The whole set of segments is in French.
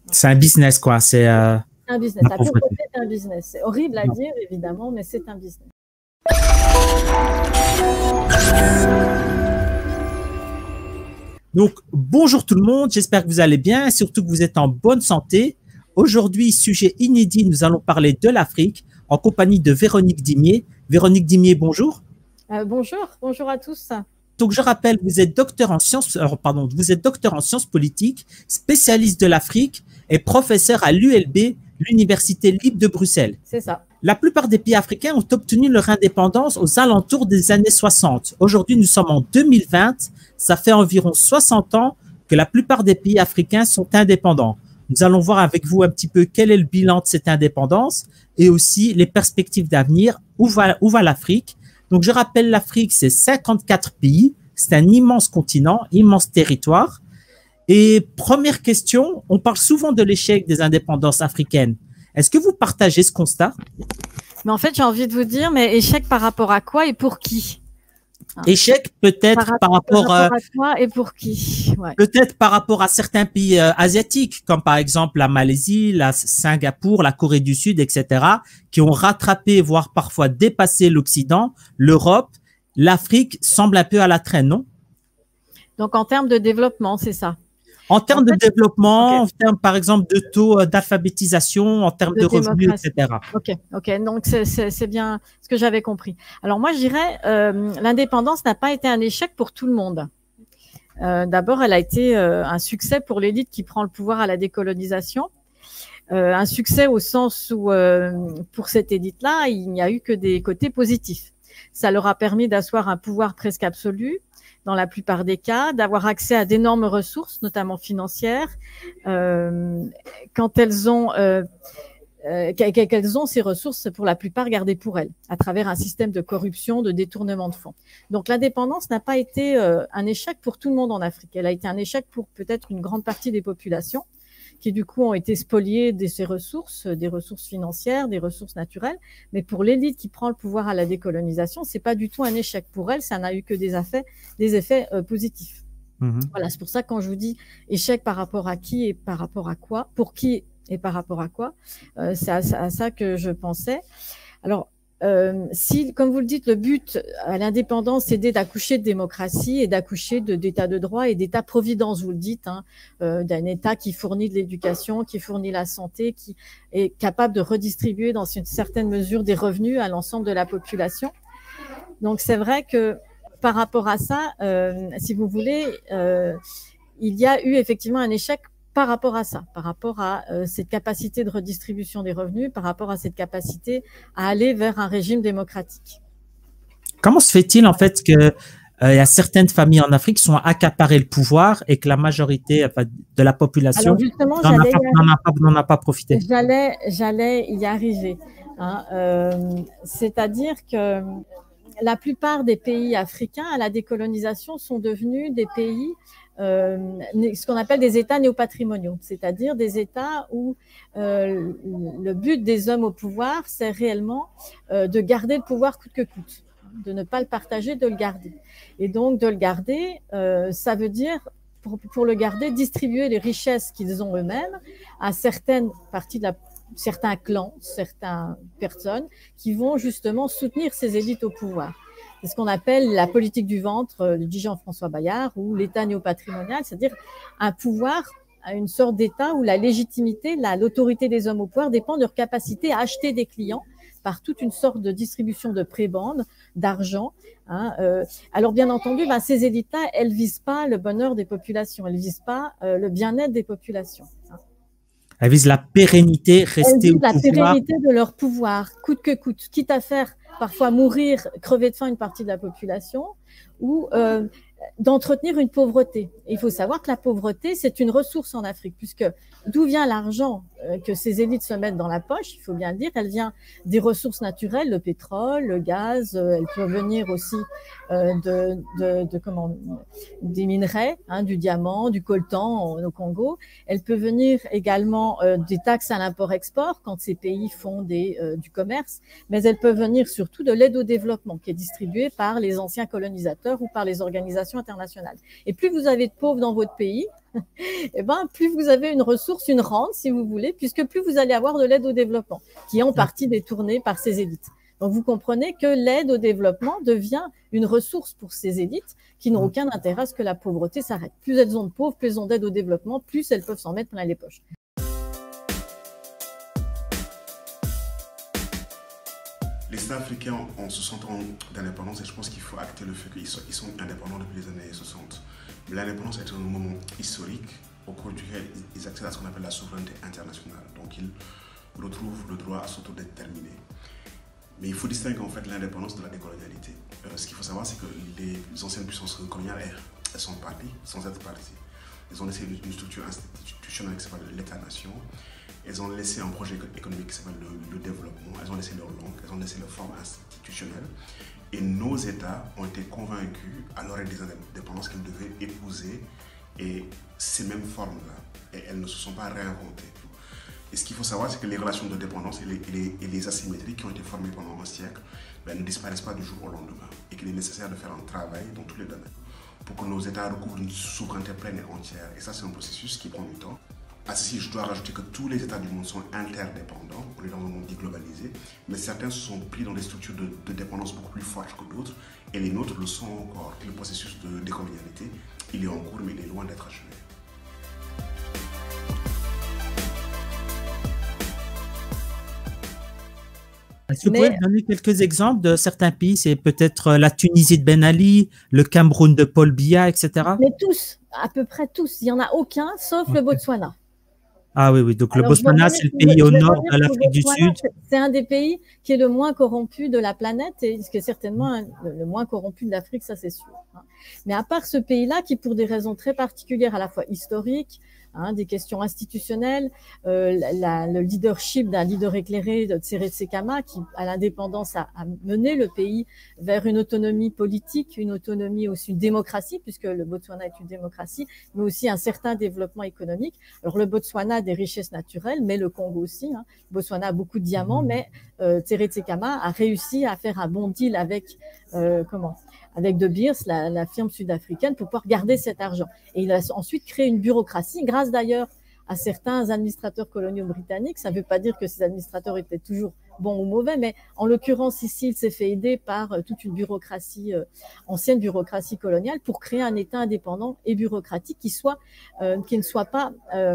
C'est un business, quoi. C'est un business. La pauvreté, c'est un business. C'est horrible à dire, évidemment, mais c'est un business. Donc, bonjour tout le monde. J'espère que vous allez bien et surtout que vous êtes en bonne santé. Aujourd'hui, sujet inédit, nous allons parler de l'Afrique en compagnie de Véronique Dimier. Véronique Dimier, bonjour. Bonjour à tous. Donc, je rappelle, vous êtes docteur en sciences, vous êtes docteur en sciences politiques, spécialiste de l'Afrique et professeur à l'ULB, l'Université libre de Bruxelles. C'est ça. La plupart des pays africains ont obtenu leur indépendance aux alentours des années 60. Aujourd'hui, nous sommes en 2020. Ça fait environ 60 ans que la plupart des pays africains sont indépendants. Nous allons voir avec vous un petit peu quel est le bilan de cette indépendance et aussi les perspectives d'avenir. Où va l'Afrique? Donc, je rappelle, l'Afrique, c'est 54 pays. C'est un immense continent, immense territoire. Et première question, on parle souvent de l'échec des indépendances africaines. Est-ce que vous partagez ce constat? Mais en fait, j'ai envie de vous dire, mais échec par rapport à quoi et pour qui? Échec peut-être par rapport à quoi et pour qui? Ouais. Peut-être par rapport à certains pays asiatiques, comme par exemple la Malaisie, la Singapour, la Corée du Sud, etc., qui ont rattrapé, voire parfois dépassé l'Occident, l'Europe. L'Afrique semble un peu à la traîne, non? Donc, en termes de développement, c'est ça? En termes de développement, en termes, par exemple, de taux d'alphabétisation, en termes de revenus, etc. Ok. Donc, c'est bien ce que j'avais compris. Alors, moi, je dirais, l'indépendance n'a pas été un échec pour tout le monde. D'abord, elle a été un succès pour l'élite qui prend le pouvoir à la décolonisation. Un succès au sens où, pour cette élite-là, il n'y a eu que des côtés positifs. Ça leur a permis d'asseoir un pouvoir presque absolu, dans la plupart des cas, d'avoir accès à d'énormes ressources, notamment financières, quand elles ont ces ressources pour la plupart gardées pour elles, à travers un système de corruption, de détournement de fonds. Donc l'indépendance n'a pas été un échec pour tout le monde en Afrique. Elle a été un échec pour peut-être une grande partie des populations, qui du coup ont été spoliées de ces ressources, des ressources financières, des ressources naturelles. Mais pour l'élite qui prend le pouvoir à la décolonisation, c'est pas du tout un échec pour elle, ça n'a eu que des effets positifs. Voilà, c'est pour ça que quand je vous dis échec par rapport à qui et par rapport à quoi, pour qui et par rapport à quoi, c'est à ça que je pensais. Alors, si, comme vous le dites, le but à l'indépendance, c'est d'accoucher de démocratie et d'accoucher d'état de droit et d'état-providence, vous le dites, d'un État qui fournit de l'éducation, qui fournit la santé, qui est capable de redistribuer dans une certaine mesure des revenus à l'ensemble de la population. Donc, c'est vrai que par rapport à ça, si vous voulez, il y a eu effectivement un échec par rapport à ça, par rapport à cette capacité de redistribution des revenus, par rapport à cette capacité à aller vers un régime démocratique. Comment se fait-il en fait que il y a certaines familles en Afrique qui sont accaparées le pouvoir et que la majorité de la population n'en a pas profité? J'allais y arriver. C'est-à-dire que la plupart des pays africains à la décolonisation sont devenus des pays ce qu'on appelle des États néopatrimoniaux, c'est-à-dire des États où le but des hommes au pouvoir, c'est réellement de garder le pouvoir coûte que coûte, de ne pas le partager, de le garder. Et donc, de le garder, ça veut dire, pour le garder, distribuer les richesses qu'ils ont eux-mêmes à certaines parties certains clans, certaines personnes qui vont justement soutenir ces élites au pouvoir. C'est ce qu'on appelle la politique du ventre, dit Jean-François Bayard, ou l'État néopatrimonial, c'est-à-dire un pouvoir, une sorte d'État où la légitimité, l'autorité des hommes au pouvoir dépend de leur capacité à acheter des clients par toute une sorte de distribution de prébendes, d'argent. Alors bien entendu, ces élites-là, elles visent pas le bonheur des populations, elles visent pas le bien-être des populations. Elles visent la pérennité, rester au pouvoir. La pérennité de leur pouvoir, coûte que coûte, quitte à faire parfois mourir, crever de faim une partie de la population, ou d'entretenir une pauvreté. Et il faut savoir que la pauvreté, c'est une ressource en Afrique, puisque d'où vient l'argent que ces élites se mettent dans la poche, il faut bien le dire, elle vient des ressources naturelles, le pétrole, le gaz, elle peut venir aussi des minerais, du diamant, du coltan au Congo. Elle peut venir également des taxes à l'import-export quand ces pays font du commerce, mais elle peut venir surtout de l'aide au développement qui est distribuée par les anciens colonisateurs ou par les organisations internationales. Et plus vous avez de pauvres dans votre pays, Eh ben, plus vous avez une ressource, une rente, si vous voulez, puisque plus vous allez avoir de l'aide au développement, qui est en partie détournée par ces élites. Donc, vous comprenez que l'aide au développement devient une ressource pour ces élites qui n'ont aucun intérêt à ce que la pauvreté s'arrête. Plus elles ont de pauvres, plus elles ont d'aide au développement, plus elles peuvent s'en mettre plein les poches. Les États africains ont 60 ans d'indépendance et je pense qu'il faut acter le fait qu'ils sont indépendants depuis les années 60. Mais l'indépendance est un moment historique au cours duquel ils accèdent à ce qu'on appelle la souveraineté internationale. Donc ils retrouvent le droit à s'autodéterminer. Mais il faut distinguer en fait l'indépendance de la décolonialité. Ce qu'il faut savoir, c'est que les anciennes puissances coloniales, elles sont parties sans être parties. Elles ont laissé une structure institutionnelle qui s'appelle l'État-nation. Elles ont laissé un projet économique qui s'appelle le développement. Elles ont laissé leur langue, elles ont laissé leur forme institutionnelle. Et nos États ont été convaincus, à l'orée des indépendances, qu'ils devaient épouser ces mêmes formes-là. Et elles ne se sont pas réinventées. Et ce qu'il faut savoir, c'est que les relations de dépendance et les asymétries qui ont été formées pendant un siècle ne disparaissent pas du jour au lendemain. Et qu'il est nécessaire de faire un travail dans tous les domaines pour que nos États recouvrent une souveraineté pleine et entière. Et ça, c'est un processus qui prend du temps. À ceci, je dois rajouter que tous les États du monde sont interdépendants. On est dans un monde globalisé, mais certains se sont pris dans des structures de dépendance beaucoup plus fortes que d'autres, et les nôtres le sont encore. Le processus de décolonialité, il est en cours, mais il est loin d'être achevé. Est-ce que vous pouvez me donner quelques exemples de certains pays? C'est peut-être la Tunisie de Ben Ali, le Cameroun de Paul Biya, etc. Mais tous, à peu près tous. Il n'y en a aucun, sauf le Botswana. Ah oui, oui. Donc le Botswana, c'est le pays au nord de l'Afrique du Sud. C'est un des pays qui est le moins corrompu de la planète et qui est certainement le moins corrompu de l'Afrique, ça c'est sûr. Mais à part ce pays-là, qui pour des raisons très particulières, à la fois historiques, des questions institutionnelles, le leadership d'un leader éclairé de Tseré Tsekama, qui à l'indépendance a mené le pays vers une autonomie politique, une autonomie aussi, une démocratie, puisque le Botswana est une démocratie, mais aussi un certain développement économique. Alors le Botswana a des richesses naturelles, mais le Congo aussi. Le Botswana a beaucoup de diamants, mais Tseré Tsekama a réussi à faire un bon deal avec avec De Beers, la firme sud-africaine, pour pouvoir garder cet argent. Et il a ensuite créé une bureaucratie, grâce d'ailleurs à certains administrateurs coloniaux britanniques. Ça ne veut pas dire que ces administrateurs étaient toujours bons ou mauvais, mais en l'occurrence ici, il s'est fait aider par toute une bureaucratie, ancienne bureaucratie coloniale, pour créer un État indépendant et bureaucratique qui ne soit pas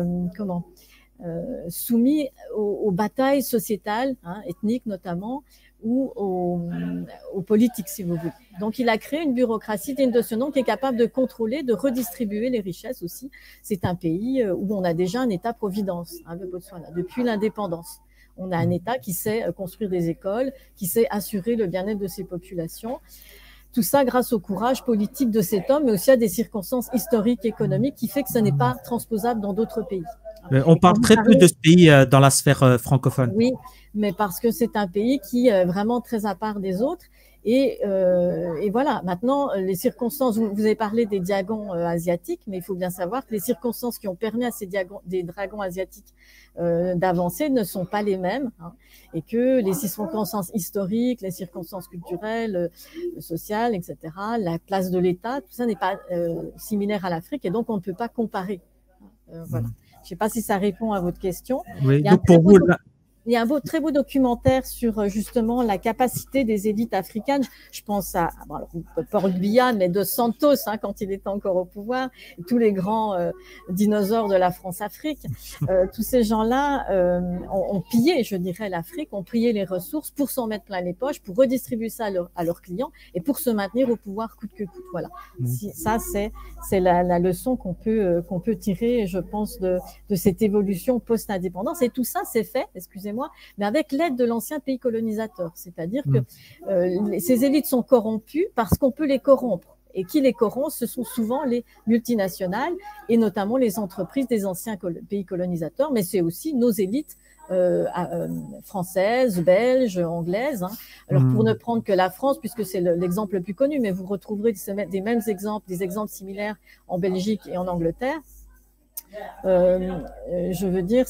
soumis aux batailles sociétales, ethniques notamment, ou aux politiques, si vous voulez. Donc, il a créé une bureaucratie digne de ce nom qui est capable de contrôler, de redistribuer les richesses aussi. C'est un pays où on a déjà un État-providence, le Botswana, depuis l'indépendance. On a un État qui sait construire des écoles, qui sait assurer le bien-être de ses populations. Tout ça grâce au courage politique de cet homme, mais aussi à des circonstances historiques, économiques, qui fait que ce n'est pas transposable dans d'autres pays. On parle très peu de ce pays dans la sphère francophone. Oui, mais parce que c'est un pays qui est vraiment très à part des autres. Et voilà, maintenant, les circonstances, vous avez parlé des dragons asiatiques, mais il faut bien savoir que les circonstances qui ont permis à des dragons asiatiques d'avancer ne sont pas les mêmes, et que les circonstances historiques, les circonstances culturelles, sociales, etc., la place de l'État, tout ça n'est pas similaire à l'Afrique, et donc on ne peut pas comparer. Voilà. Je ne sais pas si ça répond à votre question. Oui, donc pour vous, il y a un très beau documentaire sur justement la capacité des élites africaines. Je pense à Paul Biya, mais de Santos, quand il était encore au pouvoir, tous les grands dinosaures de la France-Afrique. Tous ces gens-là ont pillé, je dirais, l'Afrique, ont pillé les ressources pour s'en mettre plein les poches, pour redistribuer ça à leurs clients et pour se maintenir au pouvoir coûte que coûte. Voilà. Ça, c'est la leçon qu'on peut tirer, je pense, de cette évolution post-indépendance. Et tout ça, c'est fait, excusez-moi, mais avec l'aide de l'ancien pays colonisateur. C'est-à-dire que ces élites sont corrompues parce qu'on peut les corrompre. Et qui les corrompt, ce sont souvent les multinationales et notamment les entreprises des anciens pays colonisateurs, mais c'est aussi nos élites françaises, belges, anglaises. Alors pour ne prendre que la France, puisque c'est l'exemple le plus connu, mais vous retrouverez des mêmes exemples, des exemples similaires en Belgique et en Angleterre. Je veux dire,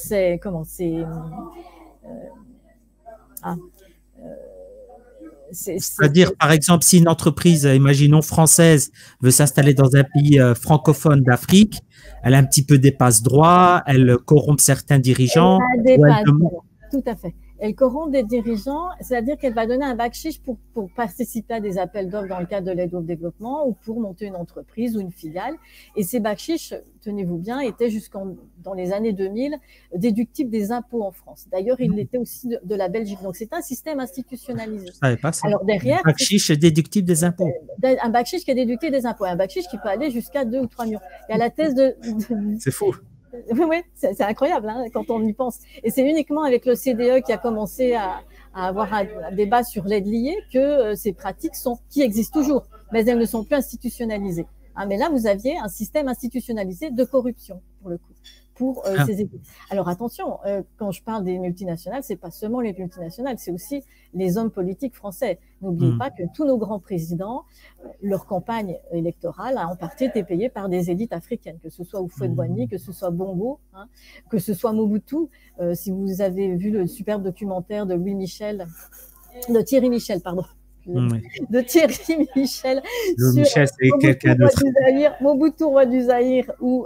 C'est-à-dire, par exemple, si une entreprise, imaginons française, veut s'installer dans un pays francophone d'Afrique, elle a un petit peu des passe-droits, elle corrompt certains dirigeants. Tout à fait. Elle corrompt des dirigeants, c'est-à-dire qu'elle va donner un bakshish pour participer à des appels d'offres dans le cadre de l'aide au développement ou pour monter une entreprise ou une filiale. Et ces bakshish, tenez-vous bien, étaient dans les années 2000 déductibles des impôts en France. D'ailleurs, il l'était aussi de la Belgique. Donc, c'est un système institutionnalisé. Je ne savais pas ça. Alors, derrière. Un bakshish déductible des impôts. Un bakshish qui est déductible des impôts. Un bakshish qui peut aller jusqu'à 2 ou 3 millions. Il y a la thèse de C'est fou. Oui, c'est incroyable hein, quand on y pense. Et c'est uniquement avec le CDE qui a commencé à avoir un débat sur l'aide liée que ces pratiques qui existent toujours, mais elles ne sont plus institutionnalisées. Hein, mais là, vous aviez un système institutionnalisé de corruption, pour le coup, pour ces élites. Alors attention, quand je parle des multinationales, c'est pas seulement les multinationales, c'est aussi les hommes politiques français. N'oubliez pas que tous nos grands présidents, leur campagne électorale a en partie été payée par des élites africaines, que ce soit Houphouët-Boigny, que ce soit Bongo, hein, que ce soit Mobutu. Si vous avez vu le superbe documentaire de Thierry Michel, pardon. De Thierry Michel Michel, c'est quelqu'un d'autre. Mobutu, roi du Zaïre ou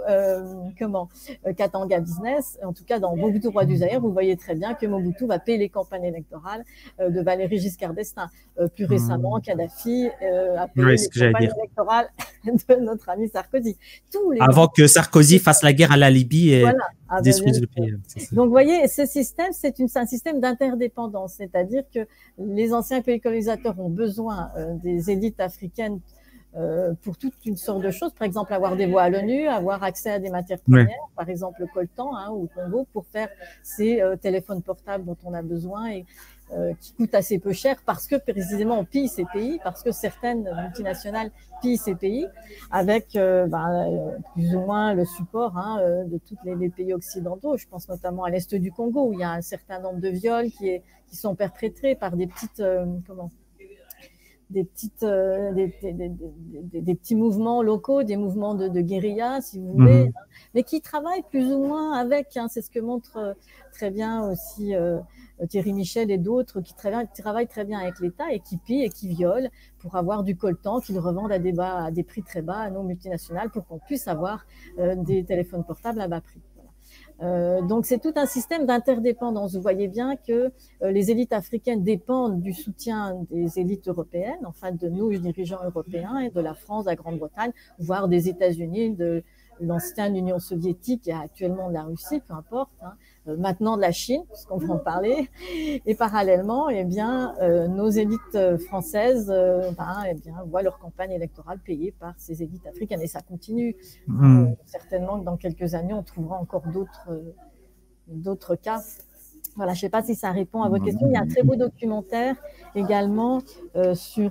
Katanga Business. En tout cas, dans Mobutu, roi du Zaïre, vous voyez très bien que Mobutu va payer les campagnes électorales de Valéry Giscard d'Estaing. Plus récemment, Kadhafi a payé les campagnes électorales de notre ami Sarkozy. Avant que Sarkozy fasse la guerre à la Libye et détruise le pays. Donc, vous voyez, ce système, c'est un système d'interdépendance, c'est-à-dire que les anciens pays colonisateurs ont besoin des élites africaines pour toute une sorte de choses, par exemple avoir des voix à l'ONU, avoir accès à des matières premières, par exemple le coltan hein, ou le Congo, pour faire ces téléphones portables dont on a besoin et qui coûtent assez peu cher parce que précisément on pille ces pays, parce que certaines multinationales pillent ces pays avec plus ou moins le support hein, de tous les pays occidentaux. Je pense notamment à l'est du Congo où il y a un certain nombre de viols qui sont perpétrés par des petites des petits mouvements locaux, des mouvements de guérilla, si vous voulez, mais qui travaillent plus ou moins avec, hein, c'est ce que montre très bien aussi Thierry Michel et d'autres, qui travaillent très bien avec l'État et qui pillent et qui violent pour avoir du coltan, qu'ils revendent à des prix très bas à nos multinationales pour qu'on puisse avoir des téléphones portables à bas prix. Donc c'est tout un système d'interdépendance. Vous voyez bien que les élites africaines dépendent du soutien des élites européennes, enfin de nos dirigeants européens et de la France, de la Grande-Bretagne, voire des États-Unis, de l'ancienne Union soviétique et actuellement de la Russie, peu importe, hein, maintenant de la Chine, puisqu'on va en parler. Et parallèlement, eh bien, nos élites françaises eh bien, voient leur campagne électorale payée par ces élites africaines. Et ça continue. Certainement que dans quelques années, on trouvera encore d'autres cas. Voilà, je ne sais pas si ça répond à votre question. Il y a un très beau documentaire également sur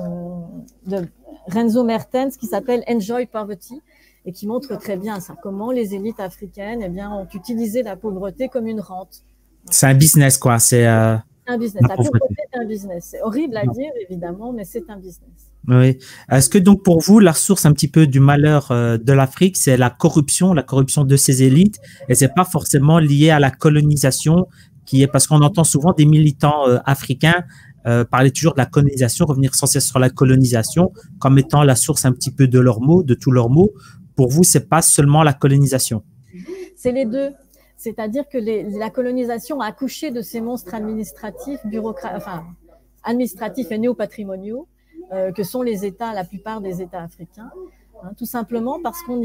de Renzo Mertens qui s'appelle Enjoy Poverty et qui montre très bien ça, comment les élites africaines eh bien, ont utilisé la pauvreté comme une rente. C'est un business, quoi. C'est un business. La pauvreté est un business. C'est horrible à dire, évidemment, mais c'est un business. Oui. Est-ce que donc pour vous, la source un petit peu du malheur de l'Afrique, c'est la corruption de ces élites, et c'est pas forcément lié à la colonisation, parce qu'on entend souvent des militants africains parler toujours de la colonisation, revenir sans cesse sur la colonisation comme étant la source un petit peu de leurs maux, de tous leurs maux. Pour vous, c'est pas seulement la colonisation. C'est les deux. C'est-à-dire que la colonisation a accouché de ces monstres administratifs, administratifs et néo-patrimoniaux, que sont les États, la plupart des États africains, hein, tout simplement parce qu'on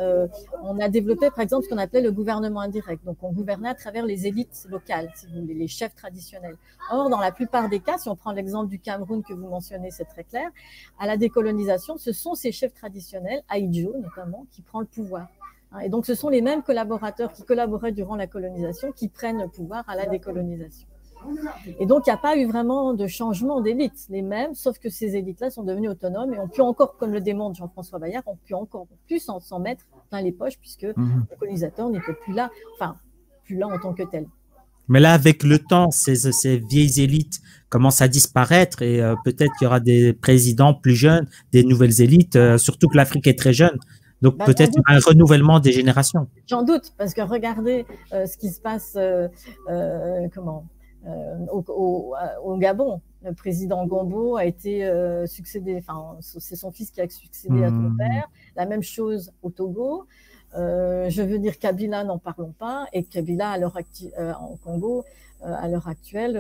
a développé, par exemple, ce qu'on appelait le gouvernement indirect. Donc, on gouvernait à travers les élites locales, si vous voulez, les chefs traditionnels. Or, dans la plupart des cas, si on prend l'exemple du Cameroun que vous mentionnez, c'est très clair, à la décolonisation, ce sont ces chefs traditionnels, Ahidjo notamment, qui prend le pouvoir. Et donc, ce sont les mêmes collaborateurs qui collaboraient durant la colonisation qui prennent le pouvoir à la décolonisation. Et donc, il n'y a pas eu vraiment de changement d'élite, les mêmes, sauf que ces élites-là sont devenues autonomes et ont pu encore, comme le démontre Jean-François Bayard, ont pu encore plus s'en mettre dans les poches puisque le colonisateur n'était plus là, plus là en tant que tel. Mais là, avec le temps, ces vieilles élites commencent à disparaître et peut-être qu'il y aura des présidents plus jeunes, des nouvelles élites, surtout que l'Afrique est très jeune. Donc peut-être un renouvellement des générations. J'en doute, parce que regardez ce qui se passe, Au Gabon. Le président Gombo a été succédé, enfin, c'est son fils qui a succédé à ton père. La même chose au Togo. Je veux dire Kabila, n'en parlons pas. Et Kabila, en Congo, à l'heure actuelle,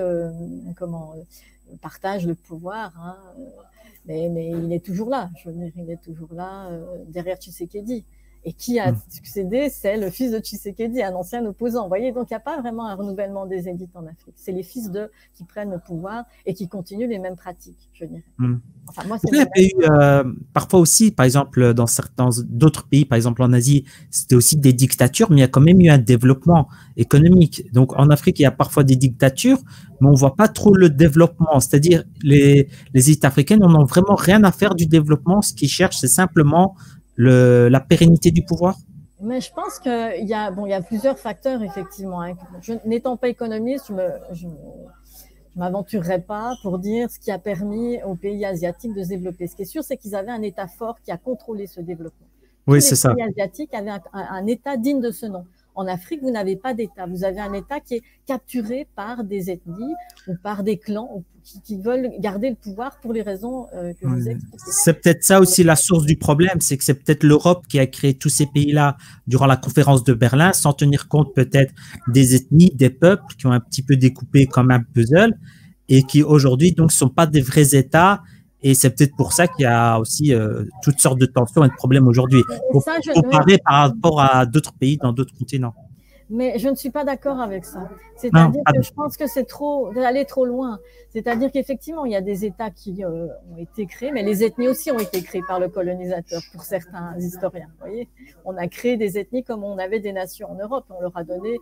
partage le pouvoir. Hein, mais il est toujours là. Je veux dire, il est toujours là derrière Tshisekedi. Et qui a succédé, c'est le fils de Tshisekedi, un ancien opposant. Vous voyez, donc il n'y a pas vraiment un renouvellement des élites en Afrique. C'est les fils qui prennent le pouvoir et qui continuent les mêmes pratiques, je dirais. Enfin, moi, il y a eu parfois aussi, par exemple, dans certains d'autres pays, par exemple en Asie, c'était aussi des dictatures, mais il y a quand même eu un développement économique. Donc en Afrique, il y a parfois des dictatures, mais on ne voit pas trop le développement. C'est-à-dire les élites africaines n'en ont vraiment rien à faire du développement. Ce qu'ils cherchent, c'est simplement la pérennité du pouvoir. Mais je pense qu'il y a plusieurs facteurs, effectivement. Hein. N'étant pas économiste, je m'aventurerai pas pour dire ce qui a permis aux pays asiatiques de se développer. Ce qui est sûr, c'est qu'ils avaient un État fort qui a contrôlé ce développement. Oui, c'est ça. Les pays asiatiques avaient un État digne de ce nom. En Afrique, vous n'avez pas d'État. Vous avez un État qui est capturé par des ethnies ou par des clans qui veulent garder le pouvoir pour les raisons que je vous ai expliquées. C'est peut-être ça aussi la source du problème, c'est que c'est peut-être l'Europe qui a créé tous ces pays-là durant la conférence de Berlin, sans tenir compte peut-être des ethnies, des peuples qui ont un petit peu découpé comme un puzzle et qui aujourd'hui donc sont pas des vrais États. Et c'est peut-être pour ça qu'il y a aussi toutes sortes de tensions et de problèmes aujourd'hui, comparé par rapport à d'autres pays dans d'autres continents. Mais je ne suis pas d'accord avec ça. C'est-à-dire que je pense que c'est d'aller trop loin. C'est-à-dire qu'effectivement, il y a des États qui ont été créés, mais les ethnies aussi ont été créées par le colonisateur, pour certains historiens. Vous voyez, on a créé des ethnies comme on avait des nations en Europe. On leur a donné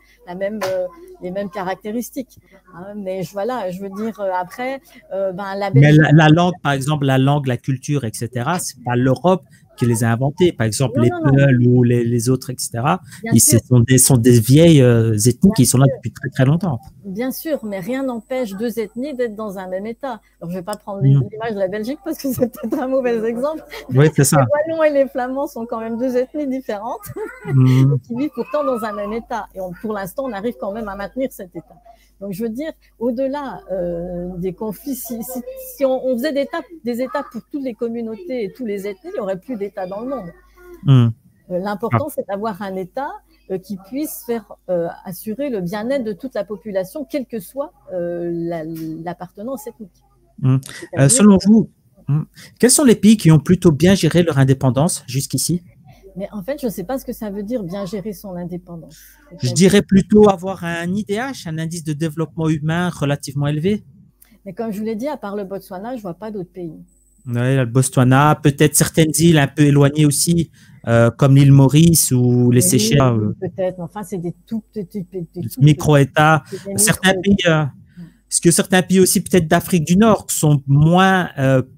les mêmes caractéristiques. Hein, mais voilà, je veux dire, après, mais la langue, par exemple, la culture, etc., c'est pas l'Europe qui les a inventés. Par exemple, les Peuls ou les autres, etc. Ils sont des vieilles ethnies qui sont là depuis très, très longtemps. Bien sûr, mais rien n'empêche deux ethnies d'être dans un même État. Alors, je ne vais pas prendre l'image de la Belgique parce que c'est peut-être un mauvais exemple. Oui, c'est ça. Les Wallons et les Flamands sont quand même deux ethnies différentes qui vivent pourtant dans un même État. Et pour l'instant, on arrive quand même à maintenir cet État. Donc, je veux dire, au-delà des conflits, si on faisait des États pour toutes les communautés et toutes les ethnies, il n'y aurait plus d'État dans le monde. L'important, c'est d'avoir un État qui puisse assurer le bien-être de toute la population, quelle que soit l'appartenance ethnique. Selon vous, quels sont les pays qui ont plutôt bien géré leur indépendance jusqu'ici? Mais en fait, je ne sais pas ce que ça veut dire bien gérer son indépendance. Je dirais plutôt avoir un IDH, un indice de développement humain relativement élevé. Mais comme je vous l'ai dit, à part le Botswana, je ne vois pas d'autres pays. Oui, le Botswana, peut-être certaines îles un peu éloignées aussi, comme l'île Maurice ou les Seychelles. Peut-être, mais enfin, c'est des tout petits micro-États. Certains pays, est-ce que certains pays aussi, peut-être d'Afrique du Nord, sont moins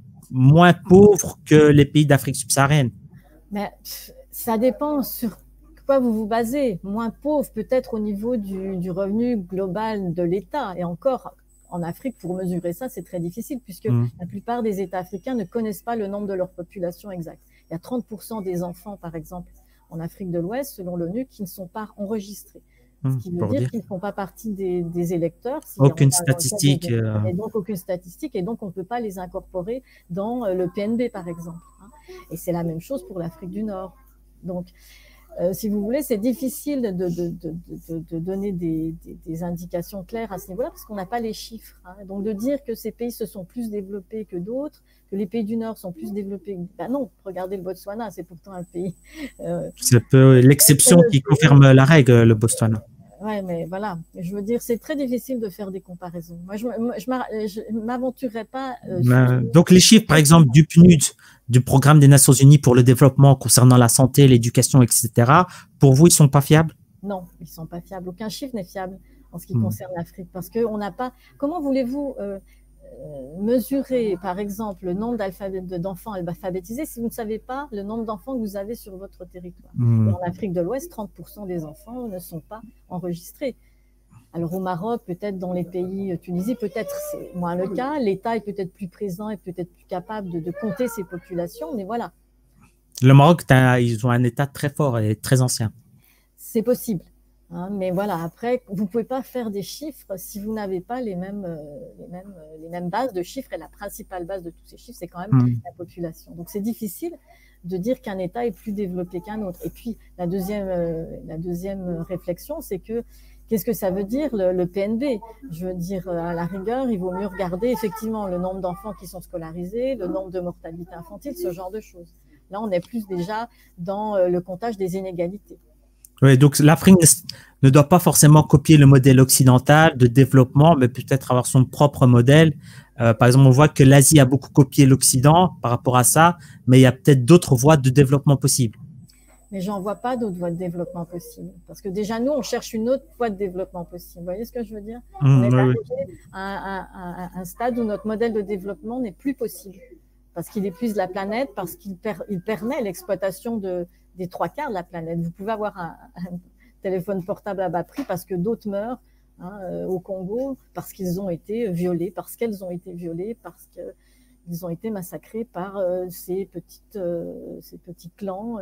pauvres que les pays d'Afrique subsaharienne? Mais ça dépend sur quoi vous vous basez. Moins pauvres, peut-être au niveau du revenu global de l'État. Et encore, en Afrique, pour mesurer ça, c'est très difficile puisque la plupart des États africains ne connaissent pas le nombre de leur population exacte. Il y a 30% des enfants, par exemple, en Afrique de l'Ouest, selon l'ONU, qui ne sont pas enregistrés. Ce qui veut dire qu'ils ne font pas partie des électeurs. Aucune statistique. Et donc, aucune statistique. Et donc, on ne peut pas les incorporer dans le PNB, par exemple. Et c'est la même chose pour l'Afrique du Nord. Donc, si vous voulez, c'est difficile de donner des indications claires à ce niveau-là parce qu'on n'a pas les chiffres. Donc, de dire que ces pays se sont plus développés que d'autres, que les pays du Nord sont plus développés, ben non, regardez le Botswana, c'est pourtant un pays. C'est l'exception qui confirme la règle, le Botswana. Ouais, mais voilà, je veux dire, c'est très difficile de faire des comparaisons. Moi, je m'aventurerai pas. Donc, les chiffres, par exemple, du PNUD, du Programme des Nations Unies pour le développement concernant la santé, l'éducation, etc., pour vous, ils sont pas fiables? Non, ils sont pas fiables. Aucun chiffre n'est fiable en ce qui concerne l'Afrique parce qu'on n'a pas. Comment voulez-vous mesurer, par exemple, le nombre d'enfants alphabétisés si vous ne savez pas le nombre d'enfants que vous avez sur votre territoire? Et en Afrique de l'Ouest, 30% des enfants ne sont pas enregistrés. Alors au Maroc, peut-être dans les pays, Tunisie, peut-être c'est moins le cas. L'État est peut-être plus présent et peut-être plus capable de compter ces populations, mais voilà. Le Maroc, ils ont un État très fort et très ancien. C'est possible. Hein, mais voilà, après, vous ne pouvez pas faire des chiffres si vous n'avez pas les mêmes bases de chiffres. Et la principale base de tous ces chiffres, c'est quand même la population. Donc, c'est difficile de dire qu'un État est plus développé qu'un autre. Et puis, la deuxième réflexion, c'est que qu'est-ce que ça veut dire le PNB? Je veux dire, à la rigueur, il vaut mieux regarder effectivement le nombre d'enfants qui sont scolarisés, le nombre de mortalité infantile, ce genre de choses. Là, on est plus déjà dans le comptage des inégalités. Oui, donc l'Afrique ne doit pas forcément copier le modèle occidental de développement, mais peut-être avoir son propre modèle. Par exemple, on voit que l'Asie a beaucoup copié l'Occident par rapport à ça, mais il y a peut-être d'autres voies de développement possibles. Mais j'en vois pas d'autres voies de développement possibles. Parce que déjà, nous, on cherche une autre voie de développement possible. Vous voyez ce que je veux dire? On est arrivé à un stade où notre modèle de développement n'est plus possible. Parce qu'il épuise la planète, parce qu'il permet l'exploitation des 3/4 de la planète. Vous pouvez avoir un téléphone portable à bas prix parce que d'autres meurent au Congo, parce qu'ils ont été violés, parce qu'elles ont été violées, parce qu'ils ont été massacrés par ces petits clans,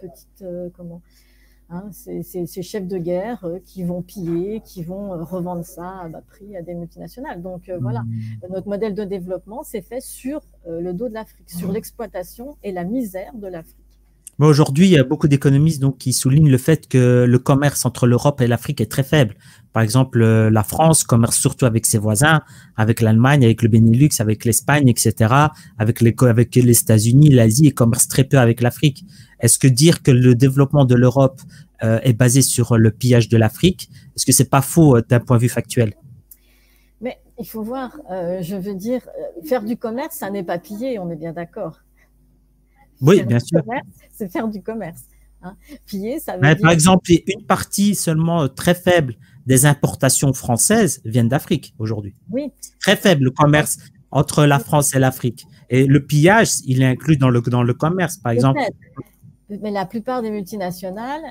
ces chefs de guerre qui vont piller, qui vont revendre ça à bas prix à des multinationales. Donc voilà, notre modèle de développement s'est fait sur le dos de l'Afrique, sur l'exploitation et la misère de l'Afrique. Bon, aujourd'hui, il y a beaucoup d'économistes donc qui soulignent le fait que le commerce entre l'Europe et l'Afrique est très faible. Par exemple, la France commerce surtout avec ses voisins, avec l'Allemagne, avec le Benelux, avec l'Espagne, etc., avec les États-Unis, l'Asie, et commerce très peu avec l'Afrique. Est-ce que dire que le développement de l'Europe est basé sur le pillage de l'Afrique, est-ce que c'est pas faux d'un point de vue factuel? Mais il faut voir, je veux dire, faire du commerce, ça n'est pas piller, on est bien d'accord. Oui, bien sûr. C'est faire du commerce. Hein. Piller, ça veut dire… Par exemple, une partie seulement très faible des importations françaises viennent d'Afrique aujourd'hui. Oui. Très faible le commerce entre la France et l'Afrique. Et le pillage, il est inclus dans le commerce, par exemple. Mais la plupart des multinationales,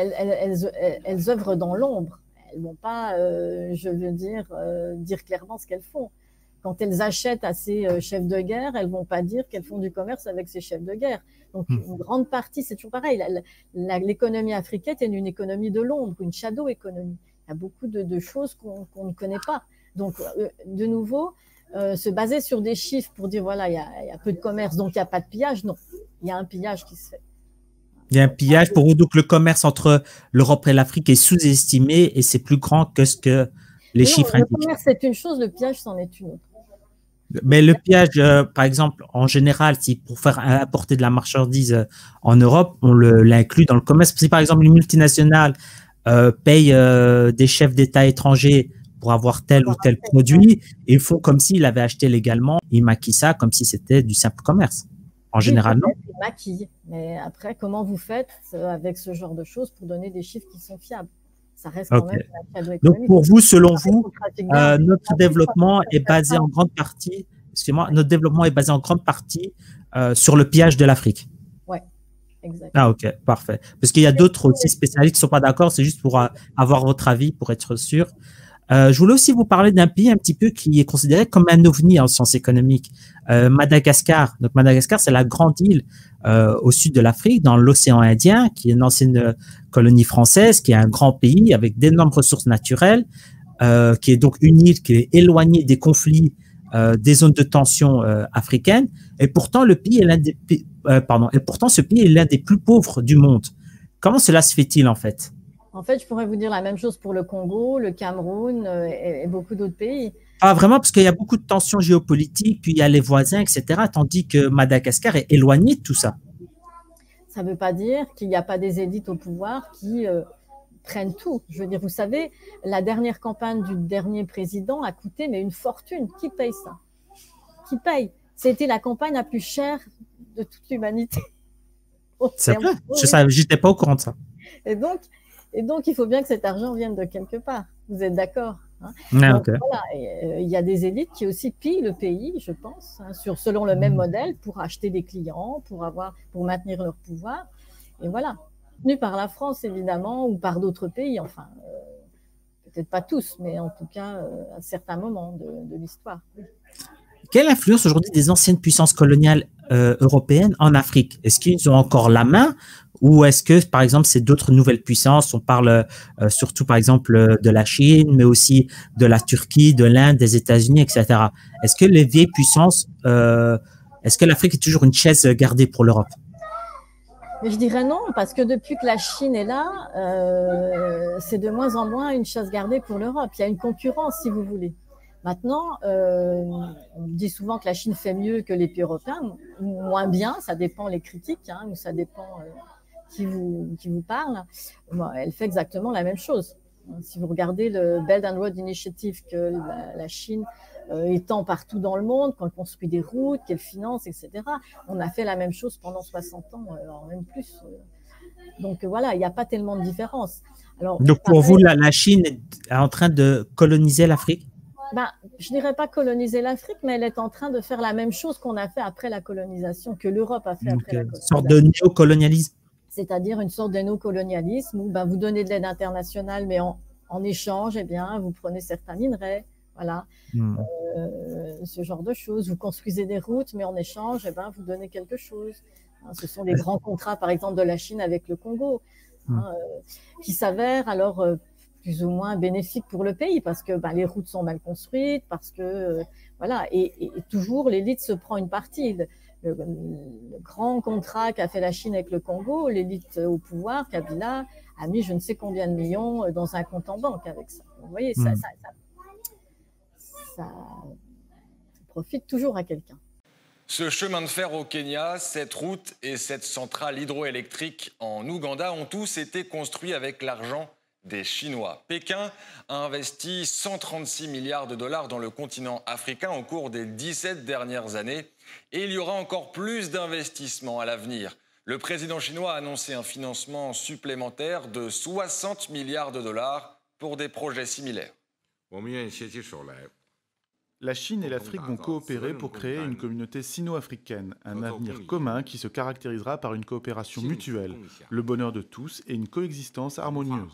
elles œuvrent dans l'ombre. Elles ne vont pas, je veux dire clairement ce qu'elles font. Quand elles achètent à ces chefs de guerre, elles ne vont pas dire qu'elles font du commerce avec ces chefs de guerre. Donc, une grande partie, c'est toujours pareil. L'économie africaine est une économie de l'ombre, une shadow économie. Il y a beaucoup de choses qu'on ne connaît pas. Donc, de nouveau, se baser sur des chiffres pour dire, voilà, il y a peu de commerce, donc il n'y a pas de pillage. Non, il y a un pillage qui se fait. Il y a un pillage. Pour vous, donc le commerce entre l'Europe et l'Afrique est sous-estimé et c'est plus grand que ce que les chiffres indiquent. Le commerce, c'est une chose, le pillage, c'en est une autre. Mais le pillage, par exemple, en général, si pour faire apporter de la marchandise en Europe, on l'inclut dans le commerce. Si par exemple une multinationale paye des chefs d'État étrangers pour avoir tel ou tel produit, et ils font comme s'ils l'avaient acheté légalement, ils maquillent ça comme si c'était du simple commerce. En général, non. Ils maquillent. Mais après, comment vous faites avec ce genre de choses pour donner des chiffres qui sont fiables? Ça reste quand même la shadow économique. Donc, pour vous, selon vous, notre développement est basé en grande partie, excusez-moi, notre développement est basé en grande partie sur le pillage de l'Afrique. Oui, exactement. Ah, ok, parfait. Parce qu'il y a d'autres aussi spécialistes qui ne sont pas d'accord, c'est juste pour avoir votre avis, pour être sûr. Je voulais aussi vous parler d'un pays un petit peu qui est considéré comme un ovni en sciences économiques, Madagascar. Donc, Madagascar, c'est la grande île au sud de l'Afrique, dans l'océan Indien, qui est une ancienne colonie française, qui est un grand pays avec d'énormes ressources naturelles, qui est donc une île qui est éloignée des conflits, des zones de tension africaines. Et pourtant, ce pays est l'un des plus pauvres du monde. Comment cela se fait-il en fait? En fait, je pourrais vous dire la même chose pour le Congo, le Cameroun et beaucoup d'autres pays. Ah, vraiment, parce qu'il y a beaucoup de tensions géopolitiques, puis il y a les voisins, etc., tandis que Madagascar est éloigné de tout ça. Ça ne veut pas dire qu'il n'y a pas des élites au pouvoir qui prennent tout. Je veux dire, vous savez, la dernière campagne du dernier président a coûté mais une fortune. Qui paye ça? Qui paye? C'était la campagne la plus chère de toute l'humanité. C'est vrai? Je n'étais pas au courant de ça. Et donc, il faut bien que cet argent vienne de quelque part. Vous êtes d'accord? Hein? Donc, voilà, il y a des élites qui aussi pillent le pays, je pense, hein, selon le même modèle, pour acheter des clients, pour maintenir leur pouvoir. Et voilà. Tenu par la France, évidemment, ou par d'autres pays, enfin, peut-être pas tous, mais en tout cas, à certains moments de l'histoire. Quelle influence aujourd'hui des anciennes puissances coloniales européennes en Afrique? Est-ce qu'ils ont encore la main Ou est-ce que, par exemple, c'est d'autres nouvelles puissances? On parle surtout, par exemple, de la Chine, mais aussi de la Turquie, de l'Inde, des États-Unis, etc. Est-ce que les vieilles puissances, est-ce que l'Afrique est toujours une chaise gardée pour l'Europe? Mais je dirais non, parce que depuis que la Chine est là, c'est de moins en moins une chasse gardée pour l'Europe. Il y a une concurrence, si vous voulez. Maintenant, on dit souvent que la Chine fait mieux que les pays européens, ou moins bien, ça dépend les critiques, hein, ou ça dépend qui vous parle. Bon, elle fait exactement la même chose. Si vous regardez le Belt and Road Initiative que la Chine étend partout dans le monde, quand elle construit des routes, qu'elle finance, etc. On a fait la même chose pendant 60 ans, même plus. Donc voilà, il n'y a pas tellement de différence. Alors, donc pour vous, la Chine est en train de coloniser l'Afrique? Ben, je dirais pas coloniser l'Afrique, mais elle est en train de faire la même chose qu'on a fait après la colonisation, que l'Europe a fait après la colonisation. Une sorte de néocolonialisme. C'est-à-dire une sorte de néocolonialisme où ben, vous donnez de l'aide internationale, mais en échange, eh bien, vous prenez certains minerais, voilà, ce genre de choses. Vous construisez des routes, mais en échange, eh ben, vous donnez quelque chose. Hein, ce sont des grands contrats, par exemple, de la Chine avec le Congo, qui s'avèrent alors plus ou moins bénéfiques pour le pays, parce que ben, les routes sont mal construites, parce que voilà, et toujours l'élite se prend une partie. Le grand contrat qu'a fait la Chine avec le Congo, l'élite au pouvoir, Kabila, a mis je ne sais combien de millions dans un compte en banque avec ça. Vous voyez, ça profite toujours à quelqu'un. Ce chemin de fer au Kenya, cette route et cette centrale hydroélectrique en Ouganda ont tous été construits avec l'argent des Chinois. Pékin a investi 136 milliards de dollars dans le continent africain au cours des 17 dernières années et il y aura encore plus d'investissements à l'avenir. Le président chinois a annoncé un financement supplémentaire de 60 milliards de dollars pour des projets similaires. La Chine et l'Afrique vont coopérer pour créer une communauté sino-africaine, un avenir commun qui se caractérisera par une coopération mutuelle, le bonheur de tous et une coexistence harmonieuse.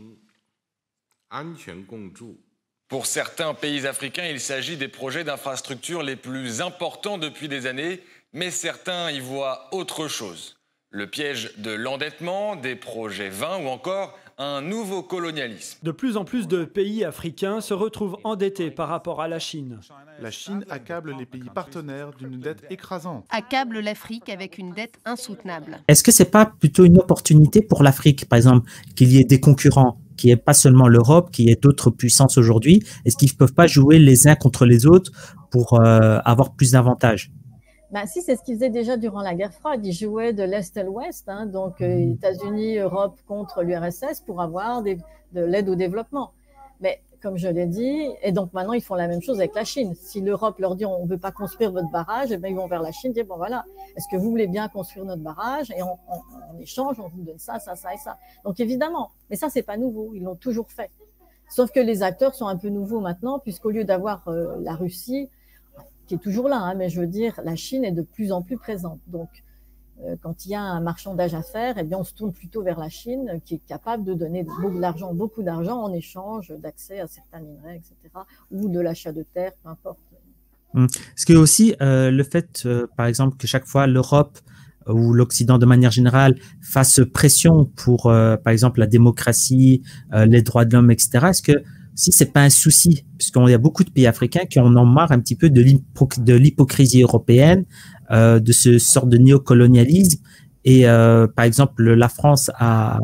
Pour certains pays africains, il s'agit des projets d'infrastructures les plus importants depuis des années, mais certains y voient autre chose. Le piège de l'endettement, des projets vains ou encore un nouveau colonialisme. De plus en plus de pays africains se retrouvent endettés par rapport à la Chine. La Chine accable les pays partenaires d'une dette écrasante. Accable l'Afrique avec une dette insoutenable. Est-ce que c'est pas plutôt une opportunité pour l'Afrique, par exemple, qu'il y ait des concurrents, qu'il n'y ait pas seulement l'Europe, qu'il y ait d'autres puissances aujourd'hui? Est-ce qu'ils ne peuvent pas jouer les uns contre les autres pour avoir plus d'avantages? Ben, si, c'est ce qu'ils faisaient déjà durant la guerre froide. Ils jouaient de l'Est à l'Ouest, hein, donc États-Unis, Europe contre l'URSS pour avoir de l'aide au développement. Mais comme je l'ai dit, et donc maintenant ils font la même chose avec la Chine. Si l'Europe leur dit on ne veut pas construire votre barrage, eh bien, ils vont vers la Chine dire bon voilà, est-ce que vous voulez bien construire notre barrage et en échange on vous donne ça, ça, ça et ça. Donc évidemment, mais ça c'est pas nouveau, ils l'ont toujours fait. Sauf que les acteurs sont un peu nouveaux maintenant, puisqu'au lieu d'avoir la Russie, qui est toujours là, hein, mais je veux dire, la Chine est de plus en plus présente. Donc, quand il y a un marchandage à faire, eh bien, on se tourne plutôt vers la Chine, qui est capable de donner beaucoup d'argent en échange d'accès à certains minerais, etc., ou de l'achat de terres, peu importe. Est-ce que aussi le fait, par exemple, que chaque fois l'Europe ou l'Occident de manière générale fasse pression pour, par exemple, la démocratie, les droits de l'homme, etc., est-ce que si c'est pas un souci, puisqu'il y a beaucoup de pays africains qui en ont marre un petit peu de l'hypocrisie européenne, de ce sort de néocolonialisme, et par exemple la France a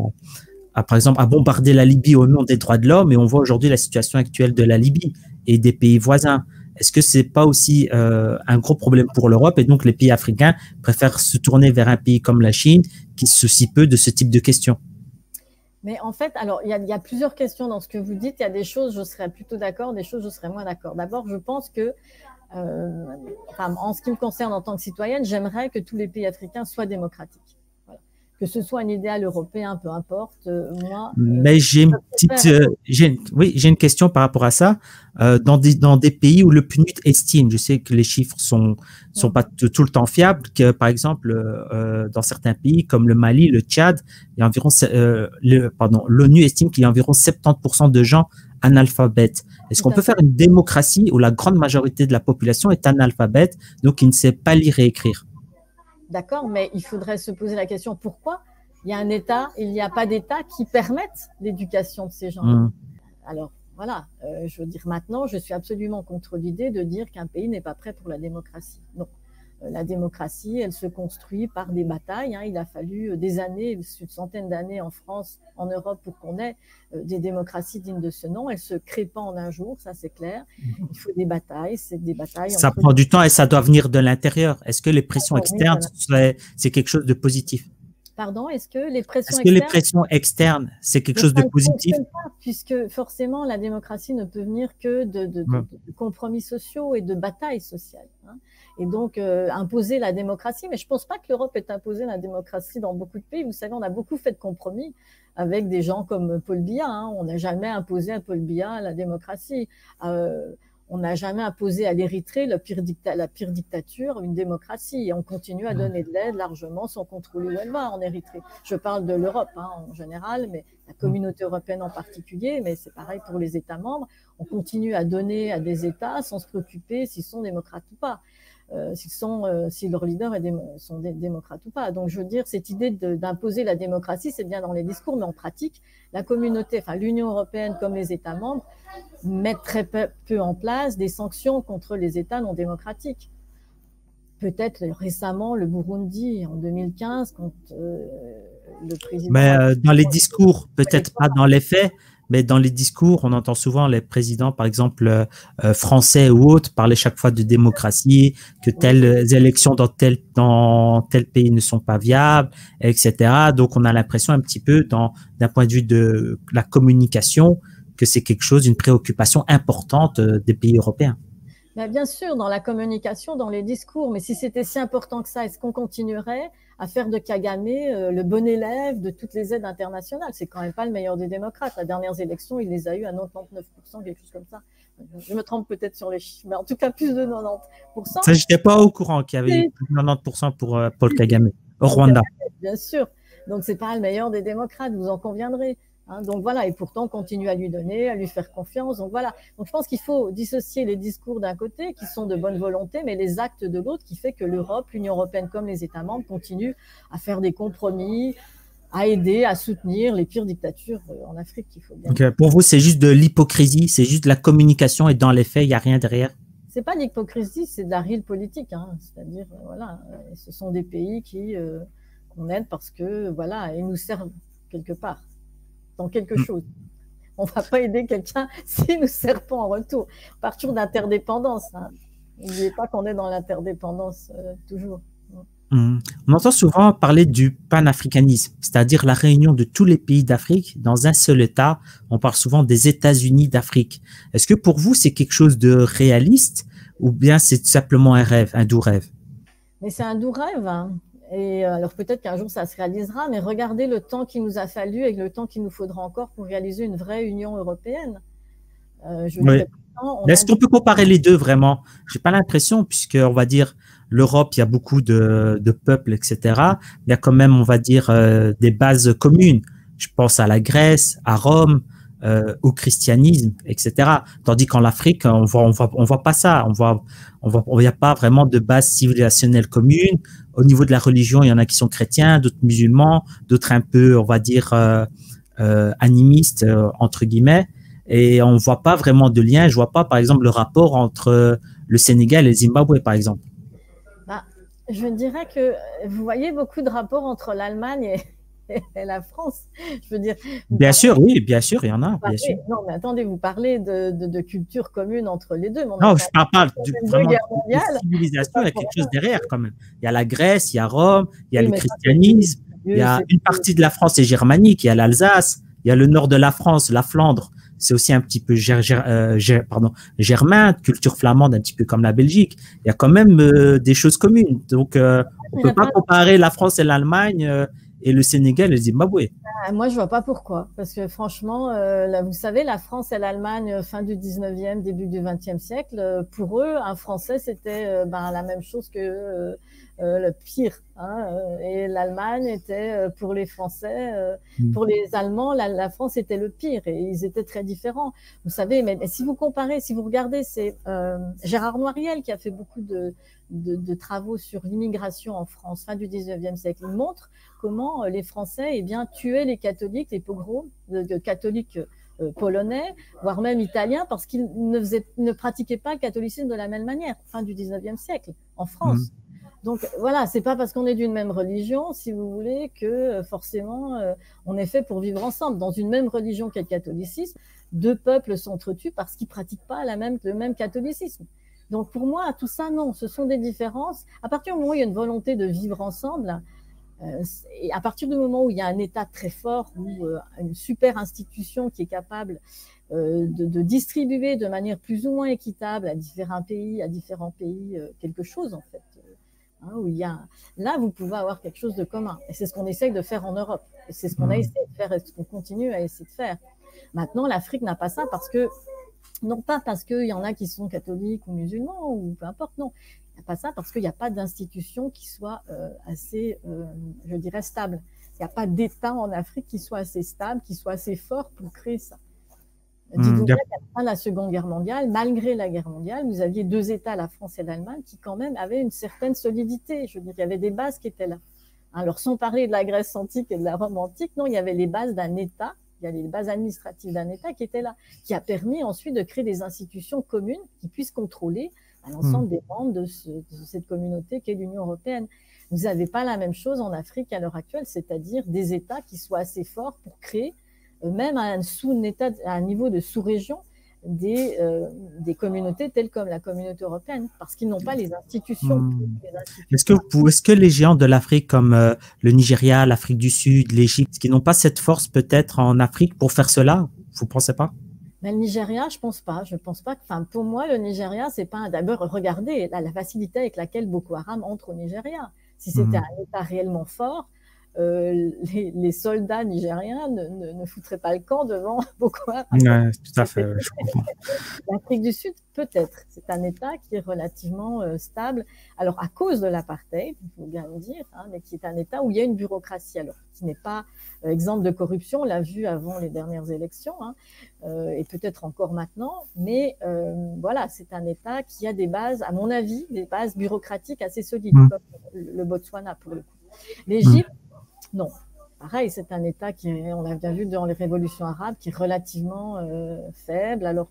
bombardé la Libye au nom des droits de l'homme, et on voit aujourd'hui la situation actuelle de la Libye et des pays voisins. Est-ce que c'est pas aussi un gros problème pour l'Europe, et donc les pays africains préfèrent se tourner vers un pays comme la Chine qui se soucie peu de ce type de questions? Mais en fait, alors, il y a plusieurs questions dans ce que vous dites. Il y a des choses, je serais plutôt d'accord, des choses, je serais moins d'accord. D'abord, je pense que, en ce qui me concerne en tant que citoyenne, j'aimerais que tous les pays africains soient démocratiques. Voilà. Que ce soit un idéal européen, peu importe. Moi. Mais j'ai une petite, question par rapport à ça. Dans des pays où le PNUD estime, je sais que les chiffres sont pas tout le temps fiables, que par exemple dans certains pays comme le Mali, le Tchad, il y a environ l'ONU estime qu'il y a environ 70% de gens analphabètes. Est-ce qu'on peut faire une démocratie où la grande majorité de la population est analphabète, donc qui ne sait pas lire et écrire? D'accord, mais il faudrait se poser la question pourquoi? Il y a un État, il n'y a pas d'État qui permette l'éducation de ces gens. Alors, voilà, je veux dire maintenant, je suis absolument contre l'idée de dire qu'un pays n'est pas prêt pour la démocratie. Non. La démocratie, elle se construit par des batailles. Il a fallu des années, une centaine d'années en France, en Europe, pour qu'on ait des démocraties dignes de ce nom. Elles se créent pas en un jour, ça c'est clair. Il faut des batailles, c'est des batailles. Ça prend du temps et ça doit venir de l'intérieur. Est-ce que les pressions externes, c'est quelque chose de positif? Pardon, est-ce que les pressions externes… Est-ce que les pressions externes, c'est quelque chose de positif? Pas, puisque forcément, la démocratie ne peut venir que de compromis sociaux et de batailles sociales. Et donc, imposer la démocratie, mais je ne pense pas que l'Europe ait imposé la démocratie dans beaucoup de pays. Vous savez, on a beaucoup fait de compromis avec des gens comme Paul Biya. On n'a jamais imposé à Paul Biya la démocratie. On n'a jamais imposé à l'Érythrée, la pire dictature, une démocratie. Et on continue à donner de l'aide largement sans contrôler où elle va en Érythrée. Je parle de l'Europe en général, mais la communauté européenne en particulier, mais c'est pareil pour les États membres. On continue à donner à des États sans se préoccuper s'ils sont démocrates ou pas. Si leurs leaders sont démocrates ou pas. Donc, je veux dire, cette idée d'imposer la démocratie, c'est bien dans les discours, mais en pratique, la communauté, enfin l'Union européenne comme les États membres, mettent très peu en place des sanctions contre les États non démocratiques. Peut-être récemment le Burundi en 2015, quand le président… Mais dans les discours, peut-être pas dans les faits, mais dans les discours, on entend souvent les présidents, par exemple français ou autres, parler chaque fois de démocratie, que telles élections dans tel pays ne sont pas viables, etc. Donc, on a l'impression un petit peu, d'un point de vue de la communication, que c'est quelque chose, une préoccupation importante des pays européens. Bien sûr, dans la communication, dans les discours, mais si c'était si important que ça, est-ce qu'on continuerait à faire de Kagame le bon élève de toutes les aides internationales? C'est quand même pas le meilleur des démocrates. Les dernières élections, il les a eues à 99%, quelque chose comme ça. Je me trompe peut-être sur les chiffres, mais en tout cas plus de 90%. Ça, j'étais pas au courant qu'il y avait plus de 90% pour Paul Kagame au Rwanda. Bien sûr. Donc c'est pas le meilleur des démocrates, vous en conviendrez. Donc voilà, et pourtant on continue à lui donner, à lui faire confiance. Donc voilà. Donc je pense qu'il faut dissocier les discours d'un côté qui sont de bonne volonté, mais les actes de l'autre qui fait que l'Europe, l'Union européenne comme les États membres continuent à faire des compromis, à aider, à soutenir les pires dictatures en Afrique. Il faut bien. Donc, pour vous, c'est juste de l'hypocrisie, c'est juste de la communication et dans les faits, il n'y a rien derrière? C'est pas de l'hypocrisie, c'est de la réelle politique. C'est-à-dire, voilà, ce sont des pays qu'on aide parce que voilà, ils nous servent quelque part. Dans quelque chose. On ne va pas aider quelqu'un s'il ne nous sert pas en retour. On part toujours d'interdépendance. N'oubliez pas qu'on est dans l'interdépendance toujours. On entend souvent parler du panafricanisme, c'est-à-dire la réunion de tous les pays d'Afrique dans un seul État. On parle souvent des États-Unis d'Afrique. Est-ce que pour vous, c'est quelque chose de réaliste ou bien c'est tout simplement un rêve, un doux rêve? Mais c'est un doux rêve. Et alors peut-être qu'un jour ça se réalisera, mais regardez le temps qu'il nous a fallu et le temps qu'il nous faudra encore pour réaliser une vraie Union européenne. Oui. Est-ce qu'on peut comparer les deux vraiment? J'ai pas l'impression, puisque on va dire l'Europe, il y a beaucoup de peuples, etc. Il y a quand même, on va dire, des bases communes. Je pense à la Grèce, à Rome, au christianisme, etc. Tandis qu'en Afrique, on voit pas ça. Il n'y a pas vraiment de base civilisationnelle commune. Au niveau de la religion, il y en a qui sont chrétiens, d'autres musulmans, d'autres un peu, on va dire, animistes, entre guillemets. Et on ne voit pas vraiment de lien. Je ne vois pas, par exemple, le rapport entre le Sénégal et le Zimbabwe, par exemple. Je dirais que vous voyez beaucoup de rapports entre l'Allemagne et la France. Je veux dire. Bien sûr, oui, bien sûr, il y en a. Bien sûr. Non, mais attendez, vous parlez de culture commune entre les deux. Non, je ne parle pas vraiment de civilisation. Il y a quelque chose derrière, quand même. Il y a la Grèce, il y a Rome, il y a le christianisme, il y a une partie de la France est germanique, il y a l'Alsace, il y a le nord de la France, la Flandre. C'est aussi un petit peu germain, culture flamande, un petit peu comme la Belgique. Il y a quand même des choses communes. Donc, on ne peut pas comparer la France et l'Allemagne et le Sénégal et le Zimbabwe. Moi, je ne vois pas pourquoi. Parce que franchement, là, vous savez, la France et l'Allemagne, fin du 19e, début du 20e siècle, pour eux, un Français, c'était la même chose que le pire. Et l'Allemagne était, pour les Français, pour les Allemands, la France était le pire. Et ils étaient très différents. Vous savez, mais si vous comparez, si vous regardez, c'est Gérard Noiriel qui a fait beaucoup de travaux sur l'immigration en France, fin du 19e siècle, ils montrent comment les Français tuaient les catholiques, les pogroms de catholiques polonais, voire même italiens, parce qu'ils ne pratiquaient pas le catholicisme de la même manière, fin du 19e siècle, en France. Donc voilà, c'est pas parce qu'on est d'une même religion, si vous voulez, que forcément on est fait pour vivre ensemble. Dans une même religion qu'est le catholicisme, deux peuples s'entretuent parce qu'ils pratiquent pas le même catholicisme. Donc pour moi, tout ça, non, ce sont des différences. À partir du moment où il y a une volonté de vivre ensemble, et à partir du moment où il y a un État très fort ou une super institution qui est capable de distribuer de manière plus ou moins équitable à différents pays quelque chose en fait. Où là, vous pouvez avoir quelque chose de commun. Et c'est ce qu'on essaye de faire en Europe. Et c'est ce qu'on a essayé de faire et ce qu'on continue à essayer de faire. Maintenant, l'Afrique n'a pas ça non pas parce qu'il y en a qui sont catholiques ou musulmans ou peu importe, non. Il n'y a pas ça parce qu'il n'y a pas d'institution qui soit assez, je dirais, stable. Il n'y a pas d'État en Afrique qui soit assez stable, qui soit assez fort pour créer ça. Dites-vous qu'à la fin de la Seconde Guerre mondiale, malgré la guerre mondiale, vous aviez deux États, la France et l'Allemagne, qui quand même avaient une certaine solidité. Je veux dire, il y avait des bases qui étaient là. Alors, sans parler de la Grèce antique et de la Rome antique, non, il y avait les bases d'un État, il y avait les bases administratives d'un État qui étaient là, qui a permis ensuite de créer des institutions communes qui puissent contrôler l'ensemble des membres de cette communauté qu'est l'Union européenne. Vous n'avez pas la même chose en Afrique à l'heure actuelle, c'est-à-dire des États qui soient assez forts pour créer même à un niveau de sous-région, des communautés telles comme la communauté européenne, parce qu'ils n'ont pas les institutions. Est-ce que les géants de l'Afrique, comme le Nigeria, l'Afrique du Sud, l'Égypte, qui n'ont pas cette force peut-être en Afrique pour faire cela, vous ne pensez pas? Mais le Nigeria, je pense pas. Pour moi, le Nigeria, c'est pas d'abord, regardez la facilité avec laquelle Boko Haram entre au Nigeria. Si c'était un État réellement fort, les soldats nigériens ne foutraient pas le camp devant Boko Haram. Ouais, tout à fait, je comprends. L'Afrique du Sud, peut-être. C'est un État qui est relativement stable. Alors, à cause de l'apartheid, il faut bien le dire, mais qui est un État où il y a une bureaucratie, alors qui n'est pas exemple de corruption, on l'a vu avant les dernières élections, et peut-être encore maintenant, mais voilà, c'est un État qui a des bases, à mon avis, des bases bureaucratiques assez solides, comme le Botswana pour le coup. L'Égypte, non. Pareil, c'est un État qui, on l'a bien vu dans les révolutions arabes, qui est relativement faible. Alors,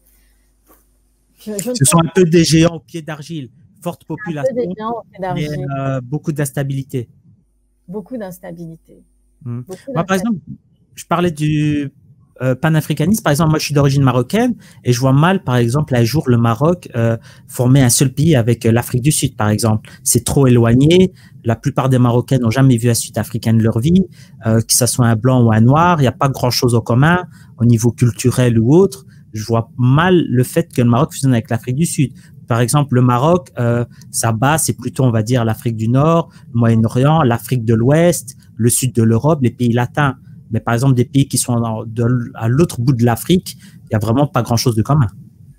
ce sont un peu des géants au pied d'argile, forte population, mais beaucoup d'instabilité. Beaucoup d'instabilité. Moi, par exemple, je parlais du panafricanisme. Par exemple, moi, je suis d'origine marocaine et je vois mal, par exemple, un jour le Maroc former un seul pays avec l'Afrique du Sud, par exemple. C'est trop éloigné. La plupart des Marocains n'ont jamais vu un Sud-Africain de leur vie, que ce soit un blanc ou un noir. Il n'y a pas grand-chose en commun au niveau culturel ou autre. Je vois mal le fait que le Maroc fusionne avec l'Afrique du Sud. Par exemple, le Maroc, sa base, c'est plutôt, on va dire, l'Afrique du Nord, le Moyen-Orient, l'Afrique de l'Ouest, le sud de l'Europe, les pays latins. Mais par exemple, des pays qui sont à l'autre bout de l'Afrique, il n'y a vraiment pas grand-chose de commun.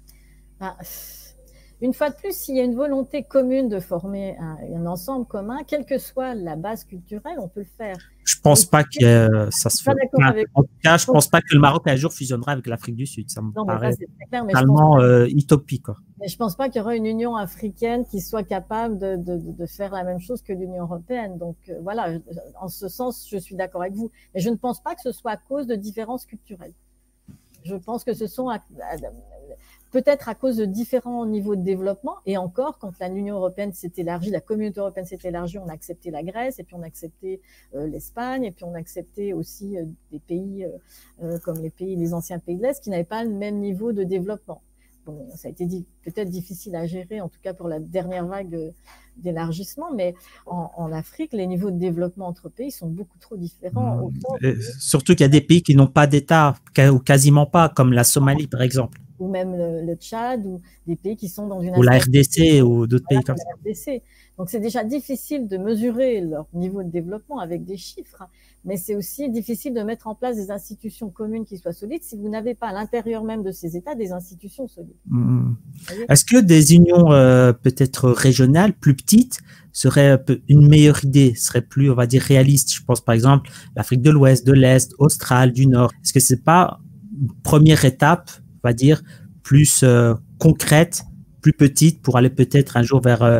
Une fois de plus, s'il y a une volonté commune de former un ensemble commun, quelle que soit la base culturelle, on peut le faire. Je ne pense pas que ça se fait. En tout cas, je ne pense pas que le Maroc un jour fusionnera avec l'Afrique du Sud. Ça me paraît totalement utopique. Mais je ne pense pas qu'il y aura une Union africaine qui soit capable de faire la même chose que l'Union européenne. Donc voilà, en ce sens, je suis d'accord avec vous. Mais je ne pense pas que ce soit à cause de différences culturelles. Je pense que ce sont peut-être à cause de différents niveaux de développement. Et encore, quand l'Union européenne s'est élargie, la communauté européenne s'est élargie, on a accepté la Grèce, et puis on a accepté l'Espagne, et puis on a accepté aussi des pays comme les anciens pays de l'Est qui n'avaient pas le même niveau de développement. Bon, ça a été peut-être difficile à gérer, en tout cas pour la dernière vague d'élargissement, mais en Afrique, les niveaux de développement entre pays sont beaucoup trop différents. Surtout qu'il y a des pays qui n'ont pas d'État, ou quasiment pas, comme la Somalie, par exemple. Ou même le Tchad, ou des pays qui sont dans une... Ou la RDC, ou d'autres pays comme ça. RDC. Donc, c'est déjà difficile de mesurer leur niveau de développement avec des chiffres, mais c'est aussi difficile de mettre en place des institutions communes qui soient solides si vous n'avez pas à l'intérieur même de ces États des institutions solides. Est-ce que des unions peut-être régionales, plus petites, serait une meilleure idée, serait plus, on va dire, réaliste? Je pense par exemple l'Afrique de l'Ouest, de l'Est, Australe, du Nord. Est-ce que c'est pas une première étape, on va dire, plus concrète, plus petite pour aller peut-être un jour vers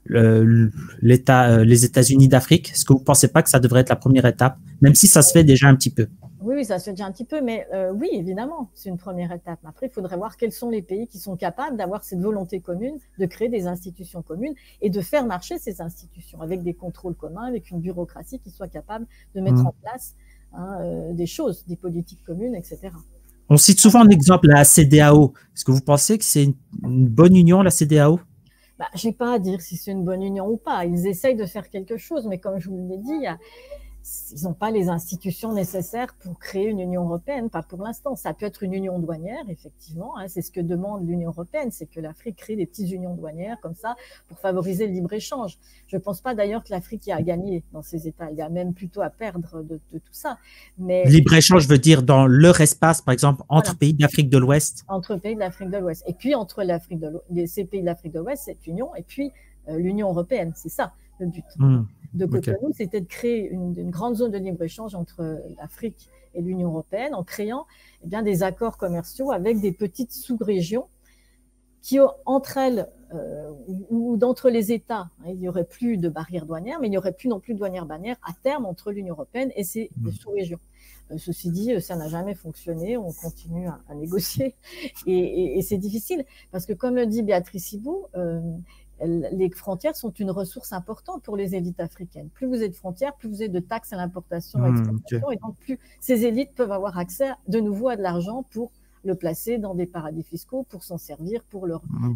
les États-Unis d'Afrique? Est-ce que vous ne pensez pas que ça devrait être la première étape, même si ça se fait déjà un petit peu? Oui, ça se fait déjà un petit peu, mais oui, évidemment, c'est une première étape. Après, il faudrait voir quels sont les pays qui sont capables d'avoir cette volonté commune, de créer des institutions communes et de faire marcher ces institutions avec des contrôles communs, avec une bureaucratie qui soit capable de mettre en place des choses, des politiques communes, etc. On cite souvent en exemple la CEDEAO. Est-ce que vous pensez que c'est une bonne union, la CEDEAO? Je n'ai pas à dire si c'est une bonne union ou pas. Ils essayent de faire quelque chose, mais comme je vous l'ai dit, ils n'ont pas les institutions nécessaires pour créer une Union européenne, pas pour l'instant. Ça peut être une union douanière, effectivement. C'est ce que demande l'Union européenne, c'est que l'Afrique crée des petites unions douanières comme ça pour favoriser le libre-échange. Je ne pense pas d'ailleurs que l'Afrique y a à gagner dans ces États. Il y a même plutôt à perdre de tout ça. Mais libre-échange veut dire dans leur espace, par exemple, entre pays d'Afrique de l'Ouest. Entre pays de l'Afrique de l'Ouest. Et puis entre ces pays de l'Afrique de l'Ouest, cette union, et puis l'Union européenne. C'est ça le but. De Cotonou, c'était de créer une grande zone de libre-échange entre l'Afrique et l'Union européenne en créant des accords commerciaux avec des petites sous-régions qui, entre elles ou d'entre les États, il n'y aurait plus de barrières douanières, mais il n'y aurait plus non plus de douanières à terme entre l'Union européenne et ces sous-régions. Ceci dit, ça n'a jamais fonctionné, on continue à négocier et c'est difficile parce que comme le dit Béatrice Hibou, les frontières sont une ressource importante pour les élites africaines. Plus vous êtes frontières, plus vous êtes de taxes à l'importation et l'exportation, et donc plus ces élites peuvent avoir accès de nouveau à de l'argent pour le placer dans des paradis fiscaux, pour s'en servir, pour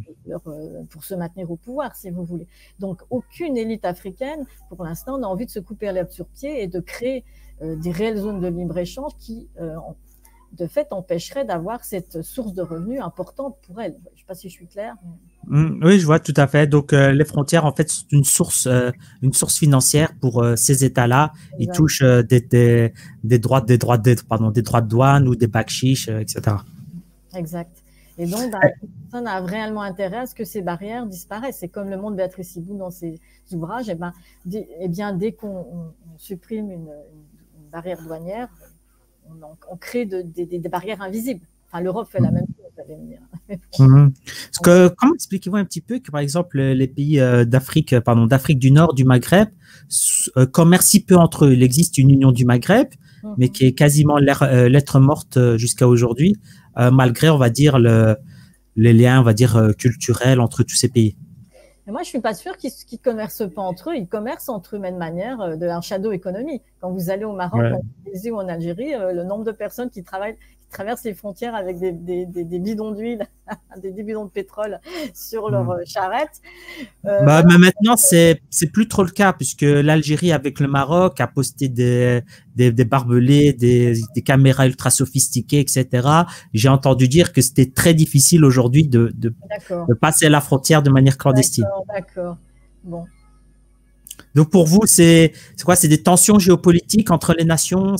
se maintenir au pouvoir, si vous voulez. Donc, aucune élite africaine, pour l'instant, n'a envie de se couper l'herbe sur pied et de créer des réelles zones de libre-échange qui, de fait, empêcheraient d'avoir cette source de revenus importante pour elles. Je ne sais pas si je suis claire. Oui, je vois tout à fait. Donc, les frontières, en fait, sont une source financière pour ces États-là. Ils touchent des droits de douane ou des bakshish, etc. Exact. Et donc, personne n'a réellement intérêt à ce que ces barrières disparaissent. C'est comme le montre Béatrice Hibou dans ses ouvrages. Dès qu'on supprime une barrière douanière, on crée des barrières invisibles. Enfin, l'Europe fait la même chose, vous allez me dire. Comment expliquez-vous un petit peu que, par exemple, les pays d'Afrique du Nord, du Maghreb, commercent si peu entre eux? Il existe une union du Maghreb, mais qui est quasiment lettre morte jusqu'à aujourd'hui, malgré, on va dire, les liens, on va dire, culturels entre tous ces pays. Et moi, je suis pas sûre qu'ils ne commercent pas entre eux. Ils commercent entre eux, mais de manière de la shadow économie. Quand vous allez au Maroc, en Tunisie ou en Algérie, le nombre de personnes qui traversent les frontières avec des bidons d'huile, des bidons de pétrole sur leur charrette. Mais maintenant, c'est plus trop le cas, puisque l'Algérie, avec le Maroc, a posté des barbelés, des caméras ultra sophistiquées, etc. J'ai entendu dire que c'était très difficile aujourd'hui de passer la frontière de manière clandestine. D'accord. Bon. Donc, pour vous, c'est quoi? C'est des tensions géopolitiques entre les nations?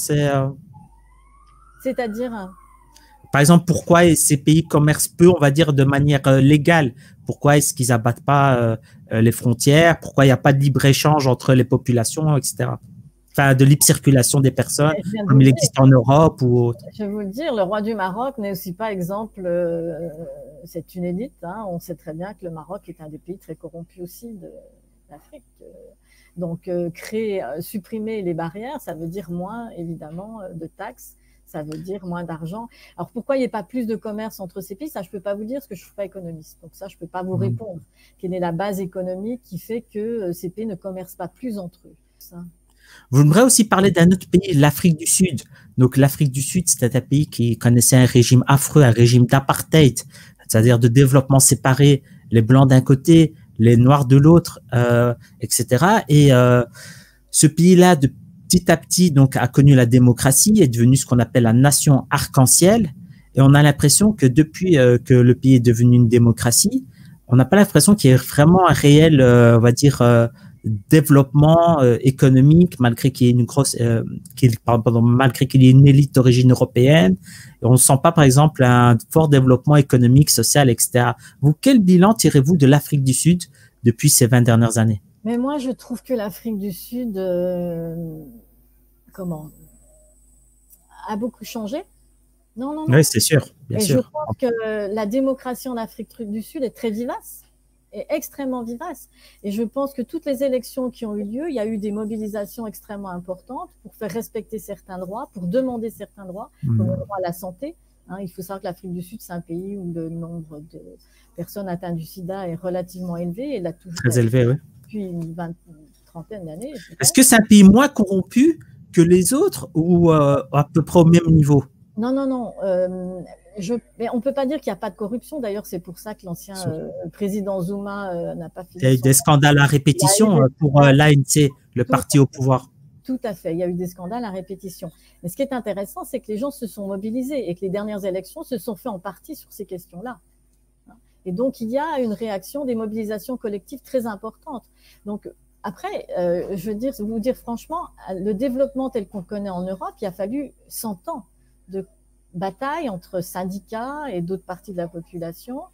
C'est-à-dire? Par exemple, pourquoi ces pays commercent peu, on va dire, de manière légale? Pourquoi est-ce qu'ils abattent pas les frontières? Pourquoi il n'y a pas de libre-échange entre les populations, etc.? Enfin, de libre circulation des personnes, comme il existe en Europe ou autre. Je vais vous le dire, le roi du Maroc n'est aussi pas exemple, c'est une élite. On sait très bien que le Maroc est un des pays très corrompus aussi d'Afrique. Donc, supprimer les barrières, ça veut dire moins, évidemment, de taxes. Ça veut dire moins d'argent. Alors, pourquoi il n'y a pas plus de commerce entre ces pays? Ça, je ne peux pas vous dire parce que je ne suis pas économiste. Donc, ça, je ne peux pas vous répondre. Quelle est la base économique qui fait que ces pays ne commercent pas plus entre eux? Vous voudrez aussi parler d'un autre pays, l'Afrique du Sud. Donc, l'Afrique du Sud, c'était un pays qui connaissait un régime affreux, un régime d'apartheid, c'est-à-dire de développement séparé, les Blancs d'un côté, les Noirs de l'autre, etc. Et ce pays-là, petit à petit, donc, a connu la démocratie, est devenu ce qu'on appelle la nation arc-en-ciel. Et on a l'impression que depuis que le pays est devenu une démocratie, on n'a pas l'impression qu'il y ait vraiment un réel, on va dire, développement économique, malgré qu'il y ait malgré qu'il y ait une élite d'origine européenne. Et on ne sent pas, par exemple, un fort développement économique, social, etc. Vous, quel bilan tirez-vous de l'Afrique du Sud depuis ces 20 dernières années? Mais moi, je trouve que l'Afrique du Sud, a beaucoup changé. Non. Oui, c'est sûr, bien sûr. Je pense que la démocratie en Afrique du Sud est très vivace. est extrêmement vivace. Et je pense que toutes les élections qui ont eu lieu, il y a eu des mobilisations extrêmement importantes pour faire respecter certains droits, pour demander certains droits, comme le droit à la santé. Il faut savoir que l'Afrique du Sud, c'est un pays où le nombre de personnes atteintes du sida est relativement élevé. Et toujours très élevé, oui. Depuis une trentaine d'années. Est-ce que c'est un pays moins corrompu que les autres ou à peu près au même niveau? Non, non, non. Mais on ne peut pas dire qu'il n'y a pas de corruption. D'ailleurs, c'est pour ça que l'ancien président Zuma n'a pas fini. Il y a eu des scandales à répétition pour l'ANC, le parti au pouvoir. Tout à fait. Il y a eu des scandales à répétition. Mais ce qui est intéressant, c'est que les gens se sont mobilisés et que les dernières élections se sont faites en partie sur ces questions-là. Et donc, il y a une réaction, des mobilisations collectives très importantes. Donc, après, je veux vous dire franchement, le développement tel qu'on le connaît en Europe, il a fallu 100 ans de bataille entre syndicats et d'autres parties de la population.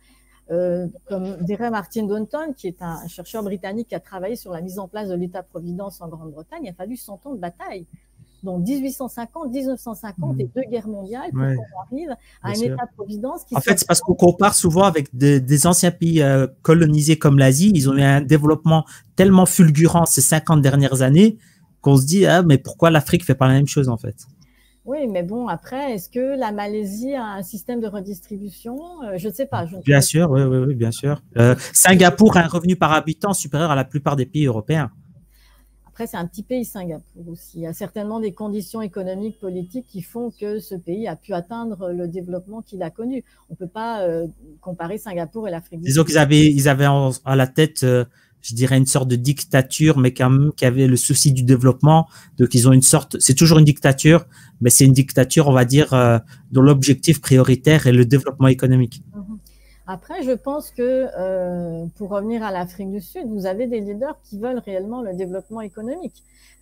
Comme dirait Martin Gunton, qui est un chercheur britannique qui a travaillé sur la mise en place de l'État-providence en Grande-Bretagne, il a fallu 100 ans de bataille. Donc 1850, 1950 et 2 guerres mondiales pour qu'on arrive à un État-providence qui... En fait, c'est parce qu'on compare souvent avec des anciens pays colonisés comme l'Asie. Ils ont eu un développement tellement fulgurant ces 50 dernières années qu'on se dit, ah, mais pourquoi l'Afrique ne fait pas la même chose en fait? Oui, mais bon, après, est-ce que la Malaisie a un système de redistribution? Je ne sais pas. Bien sûr, oui, bien sûr. Singapour a un revenu par habitant supérieur à la plupart des pays européens. Après, c'est un petit pays, Singapour aussi. Il y a certainement des conditions économiques, politiques qui font que ce pays a pu atteindre le développement qu'il a connu. On ne peut pas comparer Singapour et l'Afrique du Sud. Disons qu'ils avaient à la tête, je dirais, une sorte de dictature, mais quand même qui avait le souci du développement. Donc, ils ont une sorte, c'est toujours une dictature, mais c'est une dictature, on va dire, dont l'objectif prioritaire est le développement économique. Après, je pense que pour revenir à l'Afrique du Sud, vous avez des leaders qui veulent réellement le développement économique.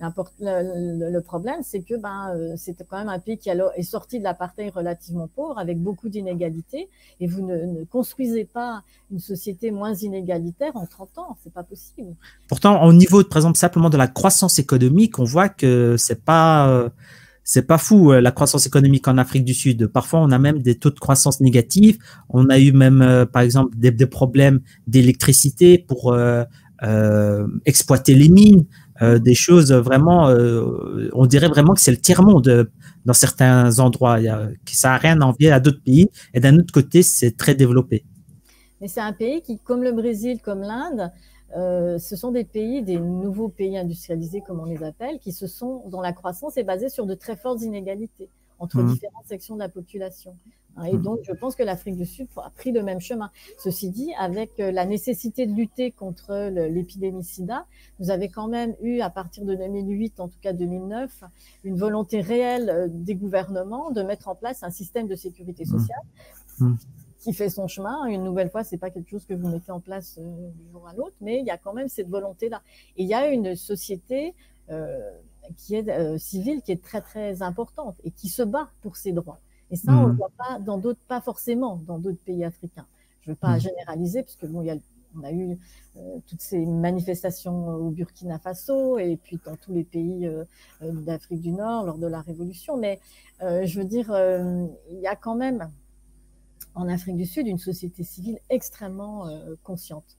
Le problème, c'est que c'est quand même un pays qui est sorti de l'apartheid relativement pauvre, avec beaucoup d'inégalités, et vous ne construisez pas une société moins inégalitaire en 30 ans, c'est pas possible. Pourtant, au niveau, par exemple, simplement de la croissance économique, on voit que c'est pas fou, la croissance économique en Afrique du Sud. Parfois, on a même des taux de croissance négatifs. On a eu même, par exemple, des problèmes d'électricité pour exploiter les mines, des choses vraiment, on dirait vraiment que c'est le tiers-monde dans certains endroits. Ça n'a rien à envier à d'autres pays. Et d'un autre côté, c'est très développé. Mais c'est un pays qui, comme le Brésil, comme l'Inde, ce sont des nouveaux pays industrialisés, comme on les appelle, dont la croissance est basée sur de très fortes inégalités entre différentes sections de la population. Et donc, je pense que l'Afrique du Sud a pris le même chemin. Ceci dit, avec la nécessité de lutter contre l'épidémie SIDA, vous avez quand même eu, à partir de 2008, en tout cas 2009, une volonté réelle des gouvernements de mettre en place un système de sécurité sociale qui fait son chemin. Une nouvelle fois, c'est pas quelque chose que vous mettez en place du jour à l'autre, mais il y a quand même cette volonté-là. Et il y a une société qui est civile, qui est très très importante et qui se bat pour ses droits. Et ça, on ne le voit pas pas forcément dans d'autres pays africains. Je ne veux pas généraliser, parce que bon, on a eu toutes ces manifestations au Burkina Faso et puis dans tous les pays d'Afrique du Nord lors de la Révolution. Mais je veux dire, il y a quand même en Afrique du Sud une société civile extrêmement consciente.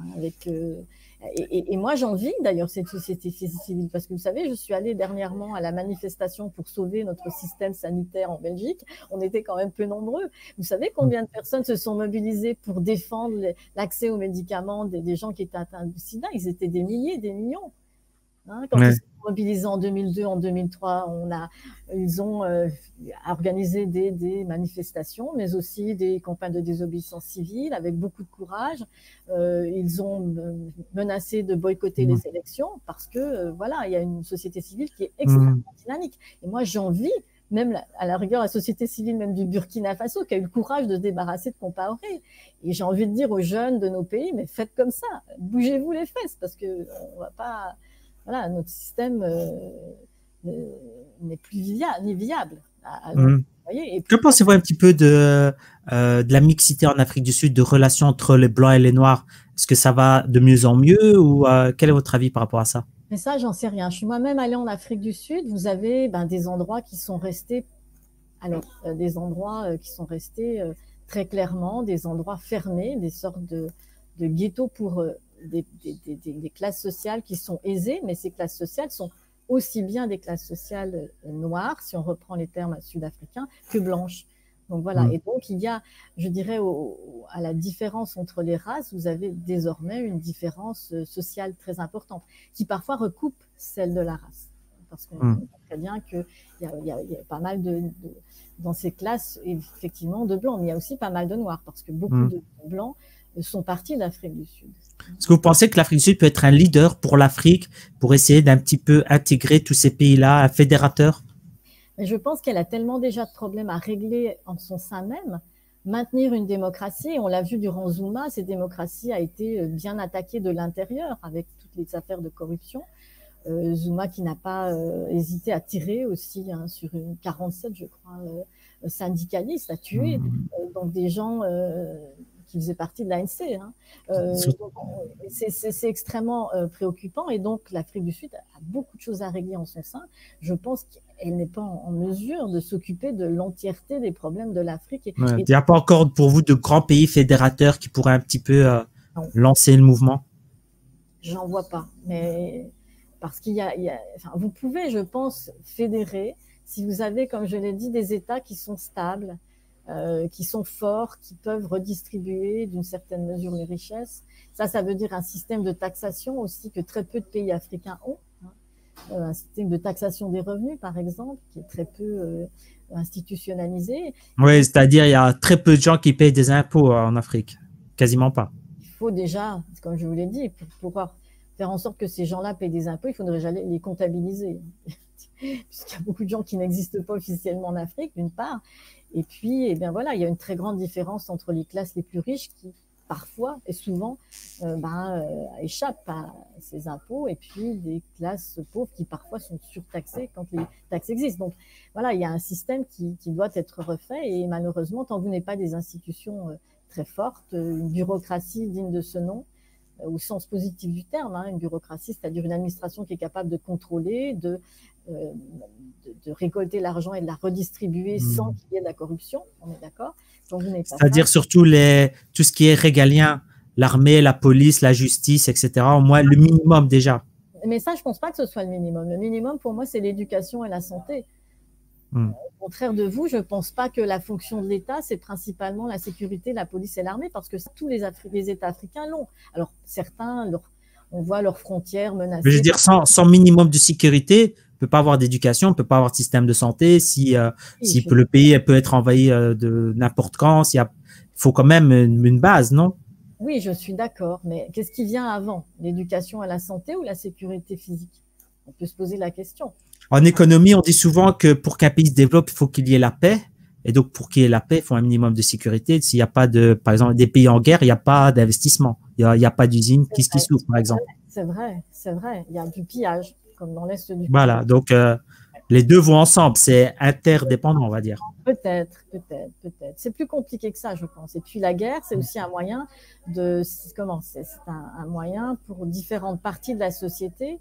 Et moi, j'envie d'ailleurs cette société civile, parce que vous savez, je suis allée dernièrement à la manifestation pour sauver notre système sanitaire en Belgique. On était quand même peu nombreux. Vous savez combien de personnes se sont mobilisées pour défendre l'accès aux médicaments des gens qui étaient atteints du sida? Ils étaient des milliers, des millions. Quand ils se sont mobilisés en 2002, en 2003, ils ont organisé des manifestations, mais aussi des campagnes de désobéissance civile avec beaucoup de courage. Ils ont menacé de boycotter les élections parce que voilà, il y a une société civile qui est extrêmement dynamique. Et moi, j'envie même à la rigueur la société civile même du Burkina Faso qui a eu le courage de se débarrasser de Compaoré. Et j'ai envie de dire aux jeunes de nos pays, mais faites comme ça, bougez-vous les fesses, parce que on va pas... Voilà, notre système n'est plus viable. Voyez, et puis, que pensez-vous un petit peu de la mixité en Afrique du Sud, de relations entre les Blancs et les Noirs? Est-ce que ça va de mieux en mieux ou quel est votre avis par rapport à ça? Mais ça, j'en sais rien. Je suis moi-même allée en Afrique du Sud. Vous avez des endroits qui sont restés, des endroits qui sont restés très clairement, des endroits fermés, des sortes de ghettos pour des classes sociales qui sont aisées, mais ces classes sociales sont aussi bien des classes sociales noires, si on reprend les termes sud-africains, que blanches. Donc voilà, et donc il y a, je dirais, à la différence entre les races, vous avez désormais une différence sociale très importante, qui parfois recoupe celle de la race. Parce qu'on voit très bien qu'il y a pas mal dans ces classes, effectivement, de blancs, mais il y a aussi pas mal de noirs, parce que beaucoup de blancs sont partis d'Afrique du Sud. Est-ce que vous pensez que l'Afrique du Sud peut être un leader pour l'Afrique, pour essayer d'un petit peu intégrer tous ces pays-là, un fédérateur? Mais je pense qu'elle a tellement déjà de problèmes à régler en son sein même. Maintenir une démocratie, on l'a vu durant Zuma, cette démocratie a été bien attaquée de l'intérieur avec toutes les affaires de corruption. Zuma qui n'a pas hésité à tirer aussi sur une 47, je crois, syndicalistes, à tuer donc des gens qui faisaient partie de l'ANC. C'est extrêmement préoccupant et donc l'Afrique du Sud a beaucoup de choses à régler en son sein. Je pense qu'elle n'est pas en mesure de s'occuper de l'entièreté des problèmes de l'Afrique. Il n'y a pas encore pour vous de grands pays fédérateurs qui pourraient un petit peu lancer le mouvement? J'en vois pas, mais parce qu'il y a enfin, vous pouvez, je pense, fédérer si vous avez, comme je l'ai dit, des États qui sont stables, qui sont forts, qui peuvent redistribuer d'une certaine mesure les richesses. Ça veut dire un système de taxation aussi que très peu de pays africains ont. Un système de taxation des revenus, par exemple, qui est très peu institutionnalisé. Oui, c'est-à-dire il y a très peu de gens qui payent des impôts en Afrique. Quasiment pas. Il faut déjà, comme je vous l'ai dit, pour pouvoir faire en sorte que ces gens-là payent des impôts, il faudrait déjà les comptabiliser. Puisqu'il y a beaucoup de gens qui n'existent pas officiellement en Afrique, d'une part. Et puis, eh bien voilà, il y a une très grande différence entre les classes les plus riches qui, parfois et souvent, échappent à ces impôts et puis des classes pauvres qui, parfois, sont surtaxées quand les taxes existent. Donc, voilà, il y a un système qui doit être refait et malheureusement, tant que vous n'avez pas des institutions très fortes, une bureaucratie digne de ce nom, au sens positif du terme, une bureaucratie, c'est-à-dire une administration qui est capable de contrôler, de récolter l'argent et de la redistribuer sans qu'il y ait de la corruption, on est d'accord? C'est-à-dire surtout tout ce qui est régalien, l'armée, la police, la justice, etc. Au moins le minimum déjà. Mais ça, je ne pense pas que ce soit le minimum. Le minimum, pour moi, c'est l'éducation et la santé. Au contraire de vous, je ne pense pas que la fonction de l'État, c'est principalement la sécurité, la police et l'armée, parce que tous les États africains l'ont. Alors, certains, on voit leurs frontières menacées. Mais je veux dire, sans minimum de sécurité, on ne peut pas avoir d'éducation, on ne peut pas avoir de système de santé. Si le pays peut être envahi de n'importe quand, il faut quand même une base, non? Oui, je suis d'accord. Mais qu'est-ce qui vient avant? L'éducation et la santé ou la sécurité physique? On peut se poser la question. En économie, on dit souvent que pour qu'un pays se développe, il faut qu'il y ait la paix. Et donc, pour qu'il y ait la paix, il faut un minimum de sécurité. S'il n'y a pas par exemple, des pays en guerre, il n'y a pas d'investissement. Il n'y a pas d'usine qui s'ouvre, par exemple. C'est vrai. Il y a du pillage, comme dans l'Est du pays. Voilà. Donc, les deux vont ensemble. C'est interdépendant, on va dire. Peut-être. C'est plus compliqué que ça, je pense. Et puis, la guerre, c'est aussi un moyen c'est un moyen pour différentes parties de la société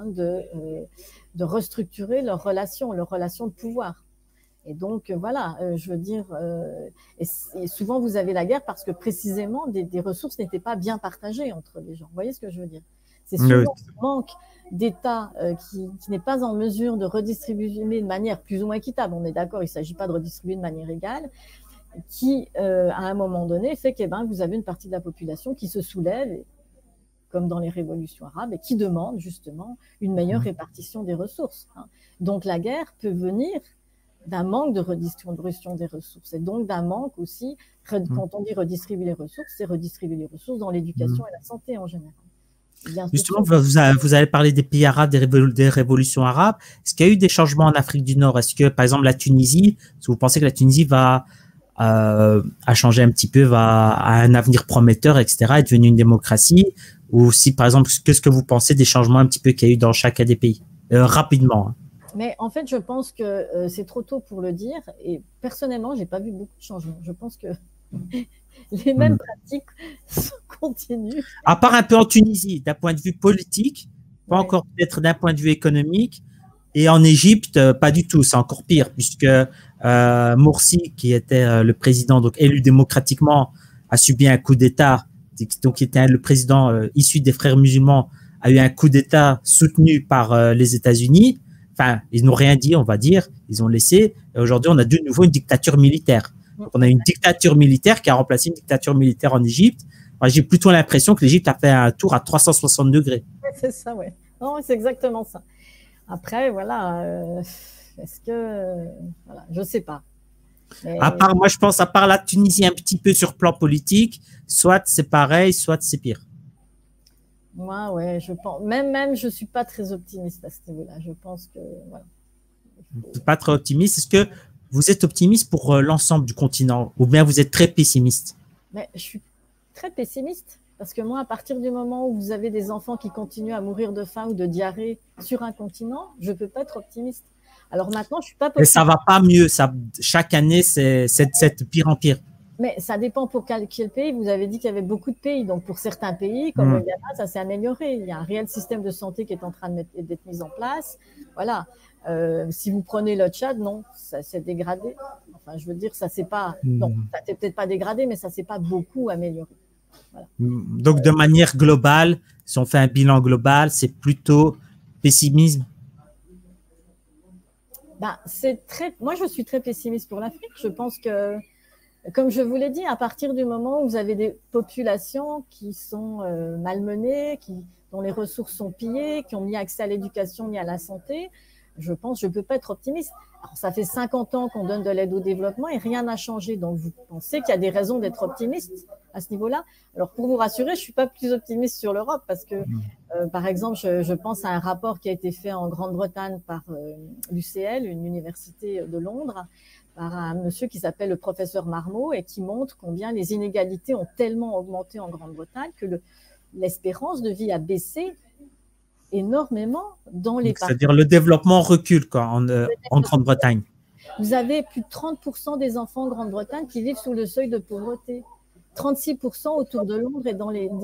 de restructurer leurs relations de pouvoir. Et donc, voilà, je veux dire, et souvent vous avez la guerre parce que précisément des ressources n'étaient pas bien partagées entre les gens. Vous voyez ce que je veux dire? C'est souvent le manque d'État qui n'est pas en mesure de redistribuer de manière plus ou moins équitable. On est d'accord, il ne s'agit pas de redistribuer de manière égale, qui, à un moment donné, fait que vous avez une partie de la population qui se soulève, comme dans les révolutions arabes, et qui demande justement une meilleure répartition des ressources. Donc la guerre peut venir d'un manque de redistribution des ressources, et donc d'un manque aussi, quand on dit redistribuer les ressources, c'est redistribuer les ressources dans l'éducation et la santé en général. Justement, vous avez parlé des pays arabes, des révolutions arabes. Est-ce qu'il y a eu des changements en Afrique du Nord? Est-ce que, par exemple, la Tunisie, est-ce que vous pensez que la Tunisie va changer un petit peu, à un avenir prometteur, etc., est devenue une démocratie? Ou si, par exemple, qu'est-ce que vous pensez des changements un petit peu qu'il y a eu dans chacun des pays? Rapidement. Mais en fait, je pense que c'est trop tôt pour le dire. Et personnellement, j'ai pas vu beaucoup de changements. Je pense que les mêmes pratiques continuent. À part un peu en Tunisie, d'un point de vue politique, pas encore peut-être d'un point de vue économique. Et en Égypte, pas du tout. C'est encore pire, puisque Morsi, qui était le président donc élu démocratiquement, a subi un coup d'État donc qui était le président issu des frères musulmans, a eu un coup d'État soutenu par les États-Unis. Enfin, ils n'ont rien dit, on va dire. Ils ont laissé. Et aujourd'hui, on a de nouveau une dictature militaire. Donc, on a une dictature militaire qui a remplacé une dictature militaire en Égypte. J'ai plutôt l'impression que l'Égypte a fait un tour à 360 degrés. C'est ça, ouais. Non, c'est exactement ça. Après, voilà, est-ce que... voilà, je sais pas. Mais... À part, moi, je pense, à part la Tunisie un petit peu sur plan politique, soit c'est pareil, soit c'est pire. Moi, ouais, je pense. Même, je suis pas très optimiste à ce niveau-là. Je pense que, voilà. Pas très optimiste. Est-ce que vous êtes optimiste pour l'ensemble du continent ou bien vous êtes très pessimiste? Mais je suis très pessimiste parce que moi, à partir du moment où vous avez des enfants qui continuent à mourir de faim ou de diarrhée sur un continent, je peux pas être optimiste. Alors maintenant, je suis pas. Et ça va pas mieux. Ça, chaque année, c'est de pire en pire. Mais ça dépend pour quel pays. Vous avez dit qu'il y avait beaucoup de pays. Donc, pour certains pays, comme le Ghana, ça s'est amélioré. Il y a un réel système de santé qui est en train d'être mis en place. Voilà. Si vous prenez le Tchad, non, ça s'est dégradé. Enfin, je veux dire, ça s'est pas. Non, ça s'est peut-être pas dégradé, mais ça s'est pas beaucoup amélioré. Voilà. Donc, de manière globale, si on fait un bilan global, c'est plutôt pessimisme. Ben, moi, je suis très pessimiste pour l'Afrique. Je pense que, comme je vous l'ai dit, à partir du moment où vous avez des populations qui sont malmenées, dont les ressources sont pillées, qui ont ni accès à l'éducation ni à la santé, je pense, je ne peux pas être optimiste. Alors, ça fait 50 ans qu'on donne de l'aide au développement et rien n'a changé. Donc, vous pensez qu'il y a des raisons d'être optimiste à ce niveau-là? Alors, pour vous rassurer, je ne suis pas plus optimiste sur l'Europe parce que, par exemple, je pense à un rapport qui a été fait en Grande-Bretagne par l'UCL, une université de Londres, par un monsieur qui s'appelle le professeur Marmot et qui montre combien les inégalités ont tellement augmenté en Grande-Bretagne que l'espérance de vie a baissé énormément dans les parties. C'est-à-dire le développement recule quoi, en Grande-Bretagne. Vous avez plus de 30% des enfants en Grande-Bretagne qui vivent sous le seuil de pauvreté. 36% autour de Londres et dans les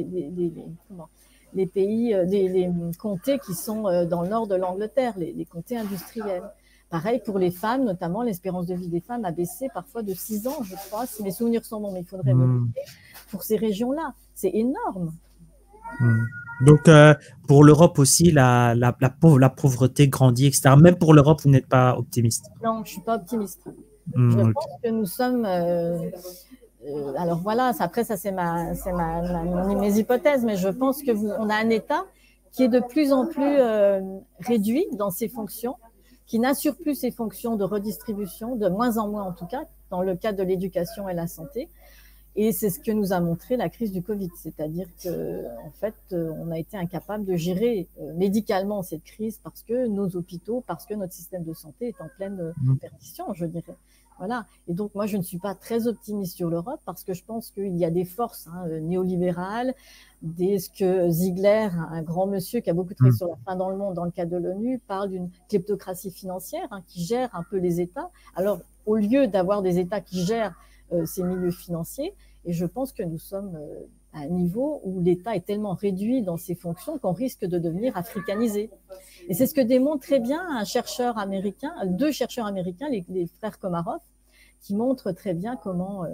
pays, les comtés qui sont dans le nord de l'Angleterre, les comtés industriels. Pareil pour les femmes, notamment l'espérance de vie des femmes a baissé parfois de 6 ans, je crois, si mes souvenirs sont bons, mais il faudrait vérifier. Pour ces régions-là, c'est énorme. Donc, pour l'Europe aussi, la pauvreté grandit, etc. Même pour l'Europe, vous n'êtes pas optimiste? Non, je ne suis pas optimiste. Je pense que nous sommes... alors voilà, après, ça c'est mes hypothèses, mais je pense qu'on a un État qui est de plus en plus réduit dans ses fonctions, qui n'assure plus ses fonctions de redistribution, de moins en moins en tout cas, dans le cadre de l'éducation et la santé. Et c'est ce que nous a montré la crise du Covid, c'est-à-dire que en fait, on a été incapable de gérer médicalement cette crise parce que nos hôpitaux, parce que notre système de santé est en pleine perdition, je dirais. Voilà. Et donc moi, je ne suis pas très optimiste sur l'Europe parce que je pense qu'il y a des forces néolibérales, ce que Ziegler, un grand monsieur qui a beaucoup travaillé sur la faim dans le monde dans le cadre de l'ONU, parle d'une kleptocratie financière qui gère un peu les États. Alors, au lieu d'avoir des États qui gèrent ces milieux financiers, et je pense que nous sommes à un niveau où l'État est tellement réduit dans ses fonctions qu'on risque de devenir africanisé. Et c'est ce que démontre très bien un chercheur américain, 2 chercheurs américains, les frères Komarov, qui montrent très bien comment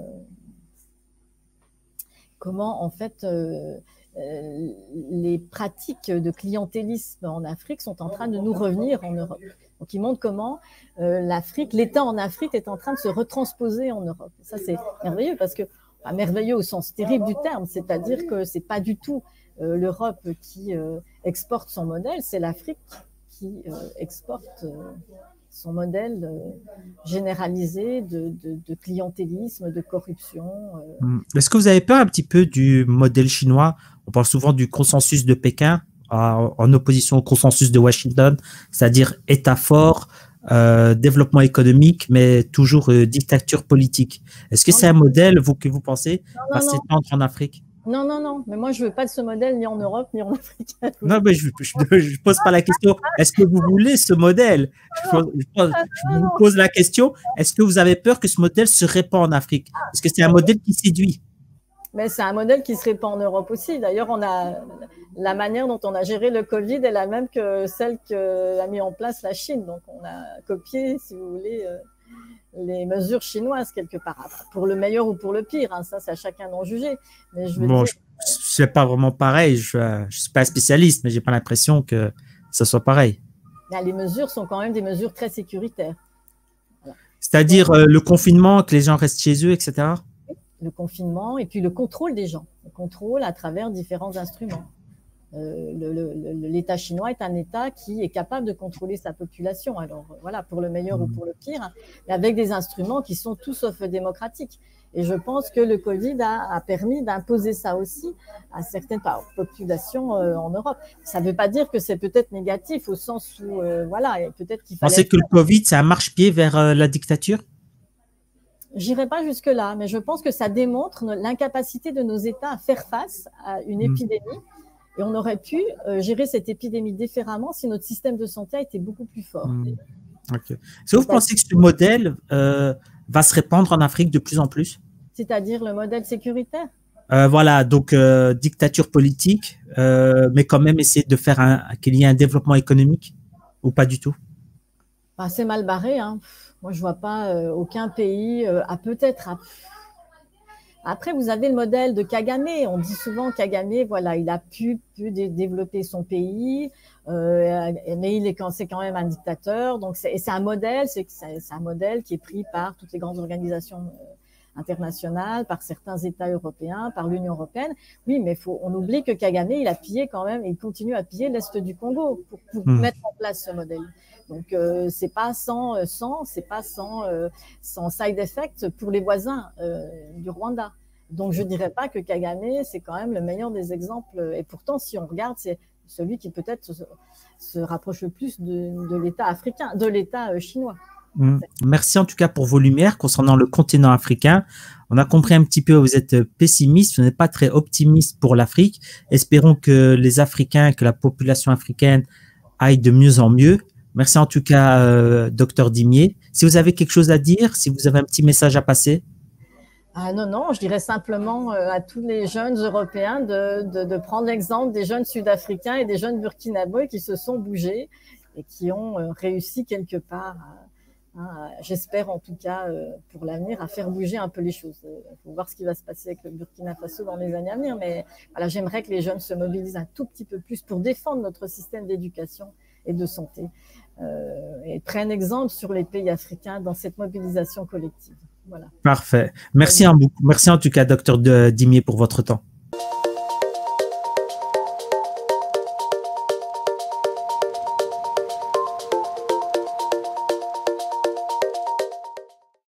en fait les pratiques de clientélisme en Afrique sont en train de nous revenir en Europe. Donc, ils montrent comment l'État en Afrique est en train de se retransposer en Europe. Ça, c'est merveilleux parce que, merveilleux au sens terrible du terme, c'est-à-dire que c'est pas du tout l'Europe qui exporte son modèle, c'est l'Afrique qui exporte son modèle généralisé de clientélisme, de corruption. Est-ce que vous avez peur un petit peu du modèle chinois? On parle souvent du consensus de Pékin en opposition au consensus de Washington, c'est-à-dire État fort, développement économique, mais toujours dictature politique. Est-ce que c'est un modèle que vous pensez va s'étendre en Afrique? Non, non, non. Mais moi, je veux pas de ce modèle ni en Europe ni en Afrique. Non, mais je pose pas la question. Est-ce que vous voulez ce modèle? Je vous pose la question. Est-ce que vous avez peur que ce modèle se répand en Afrique? Est-ce que c'est un modèle qui séduit? Mais c'est un modèle qui se répand en Europe aussi. D'ailleurs, la manière dont on a géré le Covid est la même que celle qu'a mis en place la Chine. Donc, on a copié, si vous voulez, les mesures chinoises quelque part, pour le meilleur ou pour le pire, hein, ça c'est à chacun d'en juger. Mais je veux Bon, dire, je sais pas vraiment pareil. Je suis pas spécialiste, mais j'ai pas l'impression que ce soit pareil. les mesures sont quand même des mesures très sécuritaires. C'est-à-dire le confinement, que les gens restent chez eux, etc. Le confinement et puis le contrôle des gens, le contrôle à travers différents instruments. L'État chinois est un État qui est capable de contrôler sa population, alors voilà, pour le meilleur ou pour le pire, hein, mais avec des instruments qui sont tout sauf démocratiques. Et je pense que le Covid a permis d'imposer ça aussi à certaines populations en Europe. Ça ne veut pas dire que c'est peut-être négatif au sens où, voilà, peut-être qu'il fallait… Vous pensez que le Covid, c'est un marchepied vers la dictature? J'irai pas jusque-là, mais je pense que ça démontre l'incapacité de nos États à faire face à une épidémie. Et on aurait pu gérer cette épidémie différemment si notre système de santé a été beaucoup plus fort. Okay. Est-ce que vous pensez que ce modèle va se répandre en Afrique de plus en plus? C'est-à-dire le modèle sécuritaire? Voilà, donc dictature politique, mais quand même essayer de faire qu'il y ait un développement économique ou pas du tout? Bah, c'est mal barré, hein. Moi, je vois pas aucun pays à peut-être… Après, vous avez le modèle de Kagame. On dit souvent Kagame, voilà, il a pu développer son pays, mais c'est quand même un dictateur. Donc, c'est un modèle, c'est un modèle qui est pris par toutes les grandes organisations internationales, par certains États européens, par l'Union européenne. Oui, mais on oublie que Kagame, il a pillé quand même, il continue à piller l'Est du Congo pour mettre en place ce modèle. Donc, c'est pas sans side effect pour les voisins du Rwanda. Donc, je dirais pas que Kagame, c'est quand même le meilleur des exemples. Et pourtant, si on regarde, c'est celui qui peut-être se rapproche le plus de l'État africain, de l'État chinois. Merci en tout cas pour vos lumières concernant le continent africain. On a compris un petit peu, vous êtes pessimiste, vous n'êtes pas très optimiste pour l'Afrique. Espérons que les Africains, que la population africaine aille de mieux en mieux. Merci en tout cas, Dr Dimier. Si vous avez quelque chose à dire, si vous avez un petit message à passer. Non, je dirais simplement à tous les jeunes Européens de prendre l'exemple des jeunes Sud-Africains et des jeunes Burkinabés qui se sont bougés et qui ont réussi quelque part, j'espère en tout cas pour l'avenir, à faire bouger un peu les choses. Il faut voir ce qui va se passer avec le Burkina Faso dans les années à venir, mais voilà, j'aimerais que les jeunes se mobilisent un tout petit peu plus pour défendre notre système d'éducation et de santé et prennent exemple sur les pays africains dans cette mobilisation collective. Voilà. Parfait. Merci en tout cas, Dr Dimier, pour votre temps.